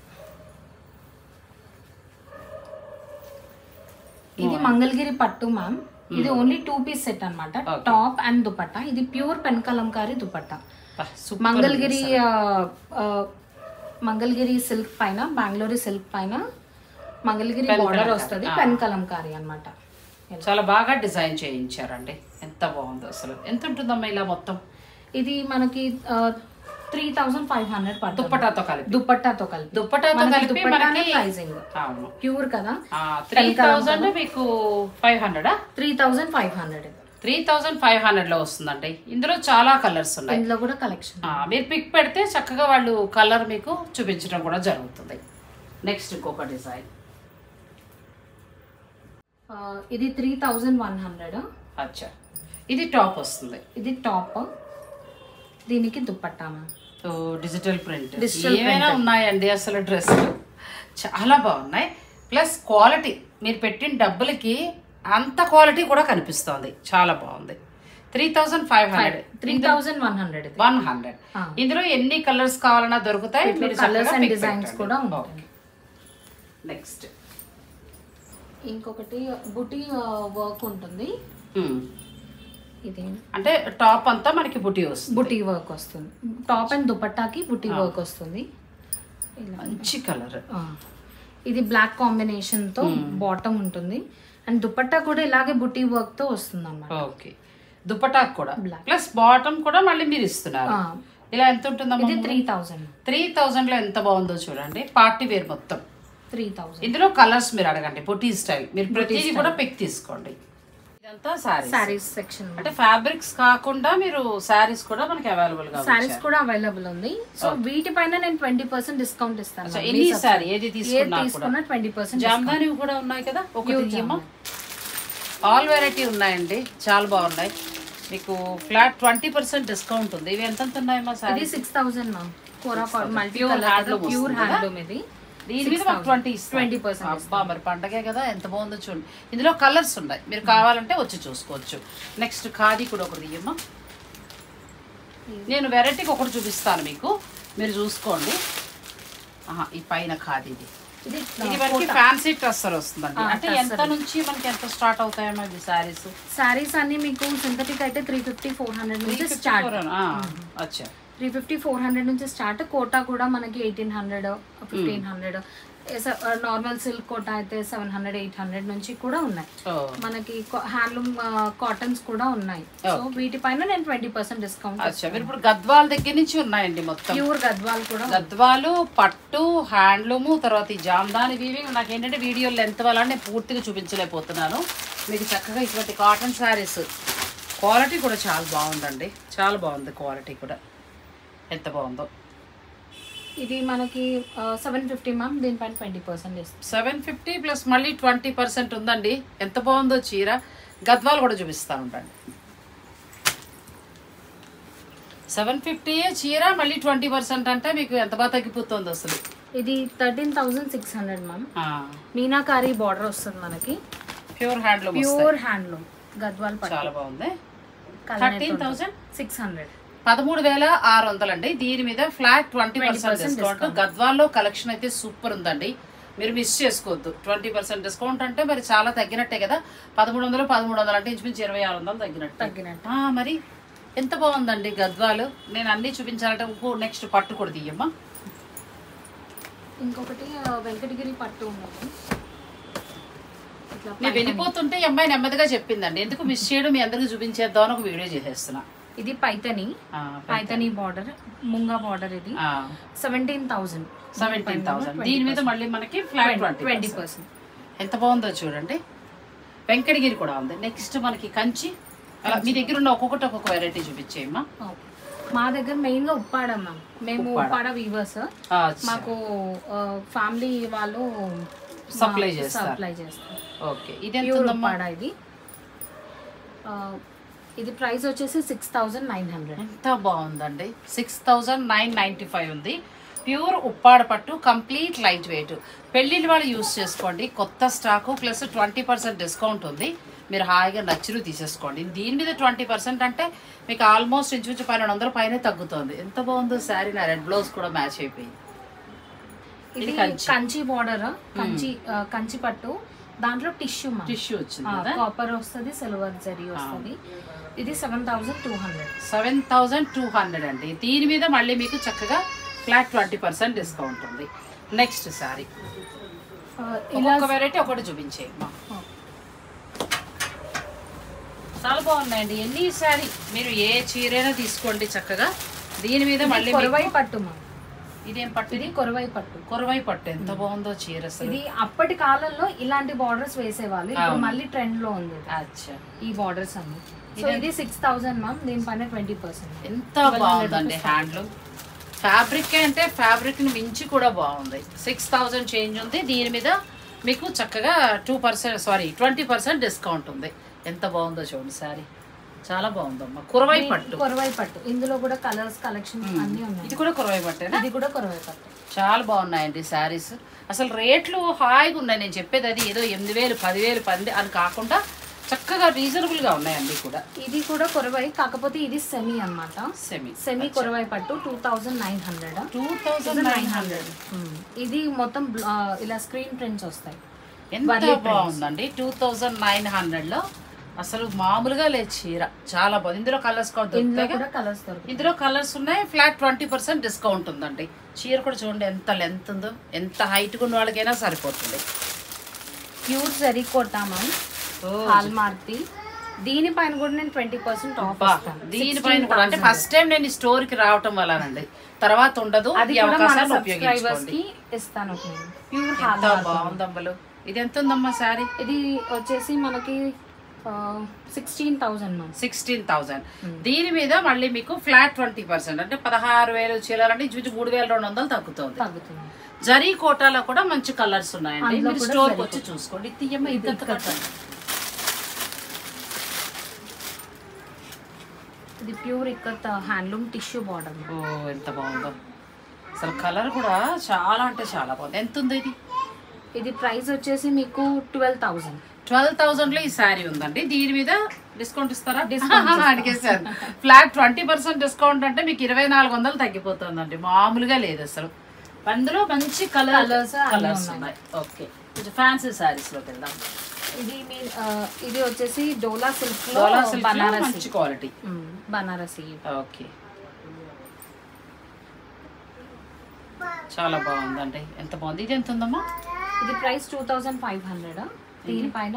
ఇది మంగళగిరి పట్టు మ్యామ్. ఇది ఓన్లీ 2 పీస్ సెట్ అన్నమాట. Top and dupatta. ఇది pure pen kalamkari dupatta. Mangalagiri silk పైన, బెంగళూరు సిల్క్ పైన మంగళగిరి బార్డర్ వస్తుంది. పెన్ కలంకారీ అన్నమాట. చాలా బాగా డిజైన్ చేయించారండి. ఎంత బాగుందో అసలు. ఎంత ఉంటుందమ్మా ఇలా మొత్తం? ఇది మనకి 3500 పడుతుంది. దుప్పటాతో కలిపి ప్రైసింగ్ ప్యూర్ కదా. 3000 మీకు 500. 3500 లో వస్తుందండి. ఇందులో చాలా కలర్స్ ఉన్నాయి. ఇందులో కూడా కలెక్షన్. మీరు పిక్ పెడితే చక్కగా వాళ్ళు కలర్ మీకు చూపించడం కూడా జరుగుతుంది. నెక్స్ట్ ఇంకొక డిజైన్. ఇది 3100. అచ్చా. ఇది టాప్ వస్తుంది. ఇది టాప్, దీనికి దుపట్టా. డిజిటల్ ప్రింట్ ఏమైనా ఉన్నాయండి అసలు. డ్రెస్సులు చాలా బాగున్నాయి. ప్లస్ క్వాలిటీ, మీరు పెట్టిన డబ్బులకి అంత క్వాలిటీ కూడా కనిపిస్తుంది. చాలా బాగుంది. 3100. ఇందులో ఎన్ని కలర్స్ కావాలన్నా దొరుకుతాయి. కలర్స్ అండ్ డిజైన్స్ కూడా ఉంటాయి. నెక్స్ట్ ఇంకొకటి బుటీ వర్క్ ఉంటుంది. ఇది అంటే టాప్ అంతా మనకి బుటీ వర్క్ వస్తుంది. టాప్ అండ్ దుపట్టాకి బుటీ వర్క్ వస్తుంది. మంచి కలర్. ఇది బ్లాక్ కాంబినేషన్ తో బాటమ్ ఉంటుంది. అండ్ దుపట్టా కూడా ఇలాగే బుటీ వర్క్ తో వస్తుంది అన్నమాట. ఓకే. దుపట్టా కూడా ప్లస్ బాటమ్ కూడా మళ్ళీ మీరు ఇస్తున్నారు. ఇలా ఎంత ఉంటుందమ్మా? ఇది 3000 లో ఎంత బాగుందో చూడండి. పార్టీ వేర్ మొత్తం 3000. ఇందులో కలర్స్ మీరు అడగండి. బుటీ స్టైల్ మీరు ప్రతిదీ కూడా పిక్ తీసుకోండి. ఇదంతా సారీస్ సెక్షన్. అంటే ఫ్యాబ్రిక్స్ కాకుండా మీరు సారీస్ కూడా మనకి అవైలబుల్ గా సారీస్ కూడా అవైలబుల్ ఉంది. సో వీటిపైన నేను 20% డిస్కౌంట్ ఇస్తాను. ఎనీ సారీ ఏది తీసుకున్నా 20% జామ్దాని కూడా ఉన్నాయి కదా. ఆల్ వెరైటీ ఉన్నాయండి, చాలా బాగున్నాయి. మీకు ఫ్లాట్ 20% డిస్కౌంట్ ఉంది. ఇవి ఎంత ఉన్నాయమ్మా సారీ? ఇది 6000 మ్యామ్. కోరా మల్టీ కలర్ ప్యూర్ హ్యాండ్లూమ్. ఇది దీని మీద 20%. మరి పండగే కదా, ఎంత బాగుందో చూడండి. ఇందులో కలర్స్ ఉన్నాయి, మీరు కావాలంటే వచ్చి చూసుకోవచ్చు. నెక్స్ట్ ఖాదీ కూడా ఒకటి తీయమ్మా. నేను వెరైటీకి ఒకటి చూపిస్తాను మీకు, మీరు చూసుకోండి. ఈ పైన ఖాదీది ఇది మనకి ఫ్యాన్సీ ట్రస్సర్ వస్తుందండి. అంటే ఎంత నుంచి మనకి ఎంత స్టార్ట్ అవుతాయమ్మా ఇది సారీస్? సారీస్ అన్ని మీకు సింథటిక్ అయితే 350-400 నుంచి స్టార్ట్. అచ్చా. 350-400 నుంచి స్టార్ట్. కోటా కూడా మనకి 1800-1500. నార్మల్ సిల్క్ కోట అయితే 700-800 నుంచి కూడా ఉన్నాయి. మనకి హ్యాండ్లూమ్ కాటన్స్ కూడా ఉన్నాయి. సో వీటిపైన నేను 20% డిస్కౌంట్. ఇప్పుడు గద్వాల్ దగ్గర నుంచి ఉన్నాయండి మొత్తం. ప్యూర్ గద్వాల్ కూడా, గద్వాలు, పట్టు, హ్యాండ్లూము, తర్వాత ఈ జామ్దాని వీవింగ్. నాకు ఏంటంటే వీడియో లెంత్ వల్ల నేను పూర్తిగా చూపించలేకపోతున్నాను. మీకు చక్కగా ఇటువంటి కాటన్ శారీస్ క్వాలిటీ కూడా చాలా బాగుందండి, చాలా బాగుంది క్వాలిటీ కూడా, ఎంత బాగుందో. ఇది మనకి 750 మ్యామ్, దీనిపైన 20% ఇస్తుంది. 750 ప్లస్ మళ్ళీ 20% ఉందండి. ఎంత బాగుందో చీర. గద్వాలు కూడా చూపిస్తా ఉండండి. 750 చీర మళ్ళీ 20% అంటే మీకు ఎంత బాగా తగ్గిపోతుంది అసలు. ఇది 13,600 మ్యామ్. మీనాకారి బార్డర్ వస్తుంది మనకి. Pure handloom, pure handloom Gadwal పట్టు. చాలా బాగుంది. 13,600, 13,600 అండి. దీని మీద ఫ్లాట్ 20% డిస్కౌంట్. గద్వాల్లో కలెక్షన్ అయితే సూపర్ ఉందండి, మీరు మిస్ చేసుకోవద్దు. 20% డిస్కౌంట్ అంటే మరి చాలా తగ్గినట్టే కదా. 1,300 అంటే ఇంచుమించు 2,600 తగ్గినట్టు. మరి ఎంత బాగుందండి గద్వాలు. నేను అన్ని చూపించాలంటే నెక్స్ట్ పట్టు కూడా తీయమ్మా. ఇంకొకటి వెంకటగిరి పట్టు ఉన్నది. నేను వెళ్ళిపోతుంటే ఈ అమ్మాయి నెమ్మదిగా చెప్పిందండి, ఎందుకు మిస్ చేయడం, మీ అందరికి చూపించేద్దాం అని ఒక వీడియో చేసేస్తున్నా. ఇది పైతని బార్డర్, ముంగా బార్డర్. ఇది 17,000. దీని మీద మళ్ళీ మనకి ఫ్లాట్ 20%. ఎంత బాగుందో చూడండి. వెంకటగిరి కూడా ఉంది. నెక్స్ట్ మనకి కంచి. మీ దగ్గర ఉన్న ఒక్కొక్కటి ఒక్కొక్క వెరైటీ చూపించేయమ్మా. మా దగ్గర మెయిన్ గా ఉప్పాడ మ్యామ్. మేము ఉప్పాడ వీవర్స్. మాకు ఫ్యామిలీ వాళ్ళు సప్లై చేస్తారు. ఓకే, ఇది ఎంత ఉప్పాడ. ఇది ప్రైస్ వచ్చేసి 6,900. ఎంత బాగుందండి. 6,995 ఉంది. ప్యూర్ ఉప్పాడ పట్టు, కంప్లీట్ లైట్ వెయిట్. పెళ్ళిళ్ళు వాళ్ళు యూస్ చేసుకోండి. కొత్త స్టాకు ప్లస్ 20% డిస్కౌంట్ ఉంది. మీరు హాయిగా నచ్చిరు తీసేసుకోండి. దీని మీద 20% అంటే మీకు ఆల్మోస్ట్ ఇంచుమించు 1,200 పైన తగ్గుతుంది. ఎంత బాగుందో శారీ. నా రెడ్ బ్లౌజ్ కూడా మ్యాచ్ అయిపోయింది. ఇది కంచి బార్డర్, కంచి పట్టు. దాంట్లో టిష్యూ వచ్చింది, కాపర్ వస్తుంది, సిల్వర్ జరీ వస్తుంది. ఇది 7,200. 7,200 అండి. దీని మీద మళ్ళీ మీకు చక్కగా ఫ్లాట్ 20% డిస్కౌంట్ ఉంది. నెక్స్ట్ సారీ ఒక వెరైటీ ఒకటి చూపించేయమ్మా. చాలా బాగున్నాయండి. ఎన్ని సారీ మీరు ఏ చీరైనా తీసుకోండి చక్కగా. దీని మీద మళ్ళీ కొరవై పట్టు. ఇదేం పట్టు? ఇది కొరవై పట్టు. కొరవై పట్టు ఎంత బాగుందో చీర. ఇది అప్పటి కాలంలో ఇలాంటి బార్డర్స్ వేసేవాళ్ళు, ఇప్పుడు మళ్ళీ ట్రెండ్ లో ఉంది ఈ బార్డర్స్ అన్ని. సో ఇది 6,000 మ్యామ్. దీనిపైన 20%. ఎంత బాగుందండి హ్యాండ్లూమ్. ఫ్యాబ్రిక్ అంటే ఫ్యాబ్రిక్ ని మించి కూడా బాగుంది. 6,000 చేంజ్ ఉంది. దీని మీద మీకు చక్కగా 20% డిస్కౌంట్ ఉంది. ఎంత బాగుందో చూడండి శారీ. చాలా బాగుందమ్మా. కురవై పట్టు. ఇందులో కూడా కలర్స్ కలెక్షన్ అన్ని ఉన్నాయి. ఇది కూడా కురవై పట్టు. ఇది కూడా కురవై పట్టు. చాలా బాగున్నాయండి శారీస్. అసలు రేట్లు హాయిగా ఉన్నాయి. నేను చెప్పేది అది ఏదో 8,000, 10,000, 10 అని కాకుండా చక్కగా రీజనబుల్ గా ఉన్నాయండి కూడా. ఇది కూడా కొరవై, కాకపోతే ఇది సెమీ అన్నమాట. సెమీ కొరవై పట్టు 2,900. ఇది మొత్తం ఇలా స్క్రీన్ ప్రింట్స్ వస్తాయి. ఎంత బాగుందండి. 2,900 లో అసలు మామూలుగా లేదు చీర. చాలా బాగుంది. ఇందులో కలర్స్ ఇందులో కలర్స్ ఉన్నాయి. ఫ్లాట్ 20% డిస్కౌంట్ ఉందండి. చీర కూడా చూడండి ఎంత లెంత్ ఉందో. ఎంత హైట్ ఉన్న వాళ్ళకైనా సరిపోతుంది. ప్యూర్ జరీ కొట్టామా హాల్మార్క్. దీనిపైన కూడా నేను 20% ఆఫ్ ఇస్తాను. దీనిపైన కూడా అంటే ఫస్ట్ టైం నేను ఈ స్టోర్ కి రావటం వల్లనండి, తర్వాత ఉండదు. అది అవకాశాన్ని ఉపయోగించుకోండి. ఇస్తాను. ప్యూర్ హాల్మార్క్ బాగుందమ్మలు. ఇది ఎంత ఉందమ్మా సారీ? ఇది వచ్చేసి మనకి 16,000. దీని మీద మళ్ళీ మీకు ఫ్లాట్ 20% అంటే 16,000 చీరాలంటే ఇంచుమించు 3,200 తగ్గుతుంది. జరీ కోటాలో కూడా మంచి కలర్స్ ఉన్నాయండి. మీరు స్టోర్ వచ్చి చూసుకోండి. తీయమ్మ ఇది pure ikat handloom tissue border. ఓ ఎంత బాగుందో అసలు. కలర్ కూడా చాలా అంటే చాలా బాగుంది. ఎంత ఉంది ఇది? ఇది ప్రైస్ వచ్చేసి మీకు 12,000 లో ఈ శారీ ఉందండి. దీని మీద డిస్కౌంట్ ఇస్తారా? అడిగేసారు. ఫ్లాట్ 20% డిస్కౌంట్ అంటే మీకు 2,400 తగ్గిపోతుందండి. మామూలుగా లేదు అసలు. అందులో మంచి కలర్స్ ఉన్నాయి. ఓకే, కొంచెం ఫ్యాన్సీ శారీస్ లోకి వెళ్దాం. ఇది వచ్చేసి డోలా సిల్క్ మంచి క్వాలిటీ బనారసి. ఓకే, చాలా బాగుందండి. ఎంత బాగుంది. ఇది ఎంత ఉందమ్మా? ఇది ప్రైస్ 2500. దీనిపైన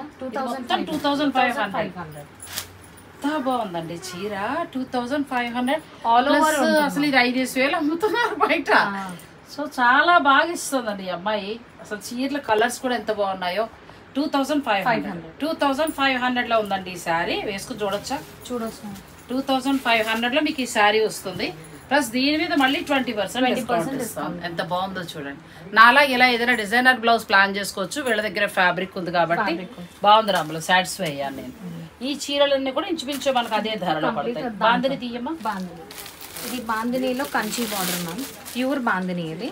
2500. ఎంత బాగుందండి చీర. 2500 ఆల్ ఓవర్. అసలు ఇది 5000 అమ్ముతున్నారు బయట. సో చాలా బాగా ఇస్తుందండి ఈ అమ్మాయి. అసలు చీరల కలర్స్ కూడా ఎంత బాగున్నాయో. 2500 లో ఉందండి ఈ శారీ. వేసుకుని చూడొచ్చు. 2500 లో మీకు ఈ శారీ వస్తుంది. ప్లస్ దీని మీద మళ్ళీ 20% డిస్కౌంట్. ఎంత బాగుందో చూడండి. నాలా ఇలా ఏదైనా డిజైనర్ బ్లౌజ్ ప్లాన్ చేసుకోవచ్చు. వీళ్ళ దగ్గర ఫ్యాబ్రిక్ ఉంది కాబట్టి బాగుంది. రాములు సాటిస్ఫై అయ్యాను నేను. ఈ చీరలన్నీ కూడా ఇంచుమించు మనకు అదే ధరలో పడతాయి. బాందిని తీయమ్మా. బాందిని. ఇది బాందినిలో Kanchi border ma'am. Pure bandhani ఇది.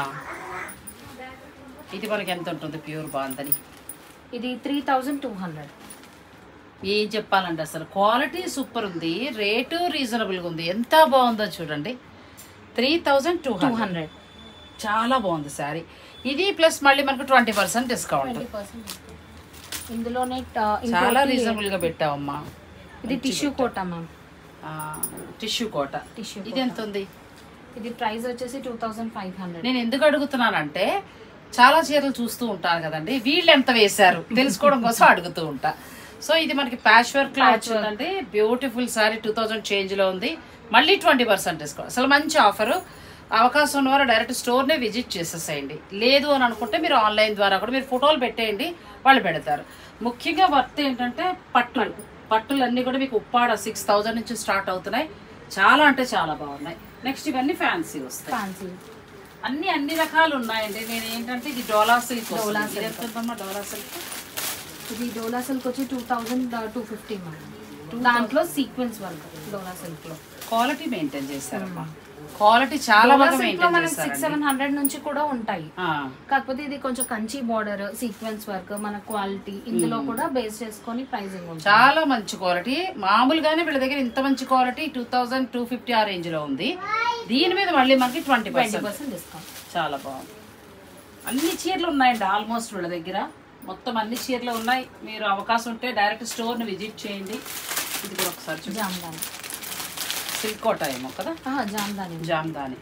ఇది మనకి ఎంత ఉంటుంది ప్యూర్ బాందిని? ఇది 3200. ఏం చెప్పాలండి, అసలు క్వాలిటీ సూపర్ ఉంది, రేటు రీజనబుల్గా ఉంది. ఎంత బాగుందో చూడండి. 3200. చాలా బాగుంది శారీ. ఇది ప్లస్ మళ్ళీ మనకు 20% డిస్కౌంట్. ఇందులోనే చాలా రీజనబుల్ గా పెట్టావమ్మా. ఇది tissue Kota ma'am. Tissue Kota. ఇది ఎంత ఉంది? ఇది ప్రైస్ వచ్చేసి 2500. నేను ఎందుకు అడుగుతున్నానంటే చాలా చీరలు చూస్తూ ఉంటాను కదండి, వీళ్ళు ఎంత వేశారు తెలుసుకోవడం కోసం అడుగుతూ ఉంటా. సో ఇది మనకి ప్యాచ్ వర్క్ లో వచ్చిందండి. Beautiful sorry. 2000 చేంజ్ లో ఉంది. మళ్ళీ 20% డిస్కౌంట్. అసలు మంచి ఆఫర్. అవకాశం ఉన్నవారు డైరెక్ట్ స్టోర్నే విజిట్ చేసేసేయండి. లేదు అని అనుకుంటే మీరు ఆన్లైన్ ద్వారా కూడా మీరు ఫోటోలు పెట్టేయండి, వాళ్ళు పెడతారు. ముఖ్యంగా వర్త్ ఏంటంటే పట్టులన్నీ కూడా మీకు ఉప్పాడ 6000 నుంచి స్టార్ట్ అవుతున్నాయి. చాలా అంటే చాలా బాగున్నాయి. నెక్స్ట్ ఇవన్నీ ఫ్యాన్సీ వస్తాయి. అన్ని రకాలు ఉన్నాయండి. నేను ఏంటంటే ఇది డోలా సిల్క్. డోలా సిల్క్ ఇది డోలా సిల్క్ వచ్చి 2250 దాంట్లో సీక్వెన్స్ వర్క్. డోలా సిల్క్ లో క్వాలిటీ మెయింటైన్ చేశారమ్మా. క్వాలిటీ చాలా బాగా మెయింటైన్ చేశారు. 600-700 నుంచి కూడా ఉంటాయి. కాకపోతే ఇది కొంచెం కంచి బార్డర్ సీక్వెన్స్ వర్క్ మన క్వాలిటీ ఇందులో కూడా బేస్ చేసుకొని ప్రైసింగ్ ఉంటుంది. చాలా మంచి క్వాలిటీ. మామూలుగానే వీళ్ళ దగ్గర ఇంత మంచి క్వాలిటీ 2250 ఆ రేంజ్ లో ఉంది. దీని మీద మళ్ళీ మనకి 20% డిస్కౌంట్. చాలా బాగుంది. అన్ని చీరలు ఉన్నాయండి ఆల్మోస్ట్ వీళ్ళ దగ్గర. మొత్తం అన్ని చీరలు ఉన్నాయి. మీరు అవకాశం ఉంటే డైరెక్ట్ స్టోర్ ని విజిట్ చేయండి. ఇది కూడా ఒకసారి జామ్దాని సిల్క్ కోట ఏమో కదా. జామ్దాని.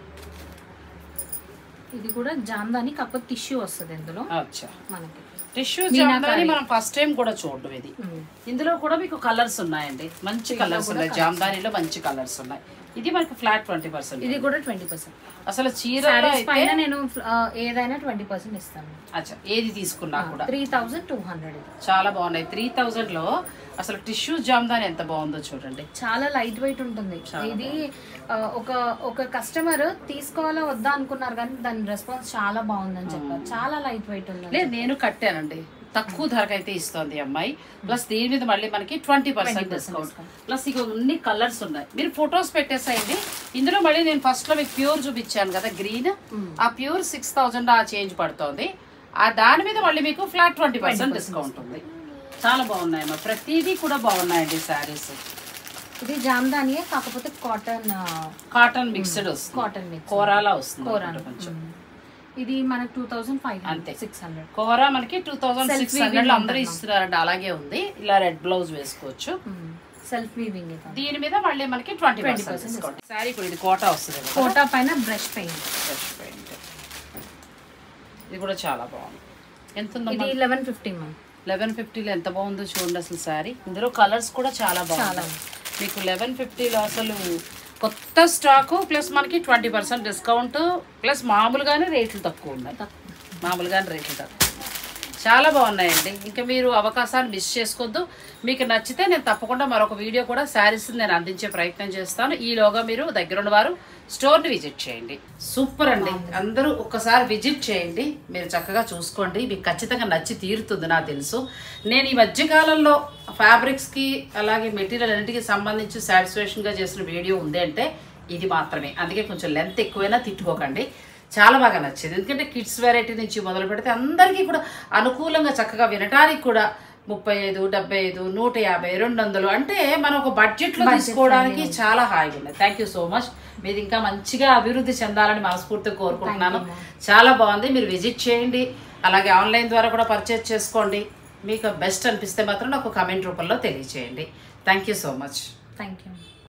ఇది కూడా జామ్దాని కాకపోతే టిష్యూ వస్తుంది ఇందులో. మనకి టిష్యూ జామ్దాని మనం ఫస్ట్ టైం కూడా చూడడం. ఇది ఇందులో కూడా మీకు కలర్స్ ఉన్నాయండి. మంచి కలర్స్ ఉన్నాయి. జామ్దానిలో మంచి కలర్స్ ఉన్నాయి. ఇది మనకి ఫ్లాట్ 20%. ఇది కూడా 20%. అసలు చీర పైన నేను ఏదైనా 20% ఇస్తాను. అచ్చా, ఏది తీసుకున్నా కూడా 3200. చాలా బాగున్నాయి. 3000 లో అసలు టిష్యూ జామ్దాని ఎంత బాగుందో చూడండి. చాలా లైట్ వెయిట్ ఉంటుంది. ఇది ఒక కస్టమర్ తీసుకోవాలా వద్దా అనుకున్నారు కానీ దాని రెస్పాన్స్ చాలా బాగుందని చెప్పారు. చాలా లైట్ వెయిట్ ఉంది. లేదు, నేను కట్టానండి. తక్కువ ధరకైతే ఇస్తుంది అమ్మాయి. ప్లస్ దీని మీద మళ్ళీ మనకి 20% డిస్కౌంట్. ప్లస్ ఇక అన్ని కలర్స్ ఉన్నాయి. మీరు ఫొటోస్ పెట్టేసేయండి. ఇందులో మళ్ళీ నేను ఫస్ట్ లో మీకు ప్యూర్ చూపించాను కదా గ్రీన్. ఆ ప్యూర్ 6000 ఆ చేంజ్ పడుతుంది. ఆ దాని మీద మళ్ళీ మీకు ఫ్లాట్ 20% డిస్కౌంట్ ఉంది. చాలా బాగున్నాయమ్మా. ప్రతిదీ కూడా బాగున్నాయండి శారీస్. ఇది జామ్దాని కాకపోతే కాటన్ మిక్స్డ్ వస్తుంది. కాటన్ మిక్స్ కోరాలా వస్తుంది కొంచెం. ఇది మనకి 2500 అంతే. 600 కోరా మనకి 2600 లో అందరూ ఇస్తున్నారండి. అలాగే ఉంది. ఇలా రెడ్ బ్లౌజ్ వేసుకోవచ్చు. Self weaving. దీని మీద మళ్ళీ మనకి 20% డిస్కౌంట్. సారీ కూడా ఇది కోటా వస్తుంది. కోటా పైన బ్రష్ పెయింట్. ఇది కూడా చాలా బాగుంది. ఎంత ఉంది? ఇది 1150 మ్యామ్. 1150లో ఎంత బాగుందో చూడండి అసలు శారీ. ఇందులో కలర్స్ కూడా చాలా బాగుంది. మీకు 1150లో అసలు కొత్త స్టాకు ప్లస్ మనకి 20% డిస్కౌంట్ ప్లస్ మామూలుగానే రేట్లు తక్కువ ఉన్నాయి. చాలా బాగున్నాయండి. ఇంకా మీరు అవకాశాన్ని మిస్ చేసుకోవద్దు. మీకు నచ్చితే నేను తప్పకుండా మరొక వీడియో కూడా శారీస్ నేను అందించే ప్రయత్నం చేస్తాను. ఈలోగా మీరు దగ్గరున్న వారు స్టోర్ని విజిట్ చేయండి. సూపర్ అండి. అందరూ ఒక్కసారి విజిట్ చేయండి. మీరు చక్కగా చూసుకోండి. మీకు ఖచ్చితంగా నచ్చి తీరుతుంది నాకు తెలుసు. నేను ఈ మధ్యకాలంలో ఫ్యాబ్రిక్స్కి అలాగే మెటీరియల్ అన్నింటికి సంబంధించి సాటిస్ఫాక్షన్గా చేసిన వీడియో ఉంది అంటే ఇది మాత్రమే. అందుకే కొంచెం లెంత్ ఎక్కువైనా తిట్టుకోకండి. చాలా బాగా నచ్చింది. ఎందుకంటే కిడ్స్ వెరైటీ నుంచి మొదలు పెడితే అందరికీ కూడా అనుకూలంగా చక్కగా వినటానికి కూడా 35, 75, 150, 200 అంటే మనం ఒక బడ్జెట్లో తీసుకోవడానికి చాలా హాయిగా ఉంది. Thank you so much. మీరు ఇంకా మంచిగా అభివృద్ధి చెందాలని మనస్ఫూర్తిగా కోరుకుంటున్నాను. చాలా బాగుంది. మీరు విజిట్ చేయండి. అలాగే ఆన్లైన్ ద్వారా కూడా పర్చేజ్ చేసుకోండి. మీకు బెస్ట్ అనిపిస్తే మాత్రం నాకు కామెంట్ రూపంలో తెలియచేయండి. Thank you so much. Thank you.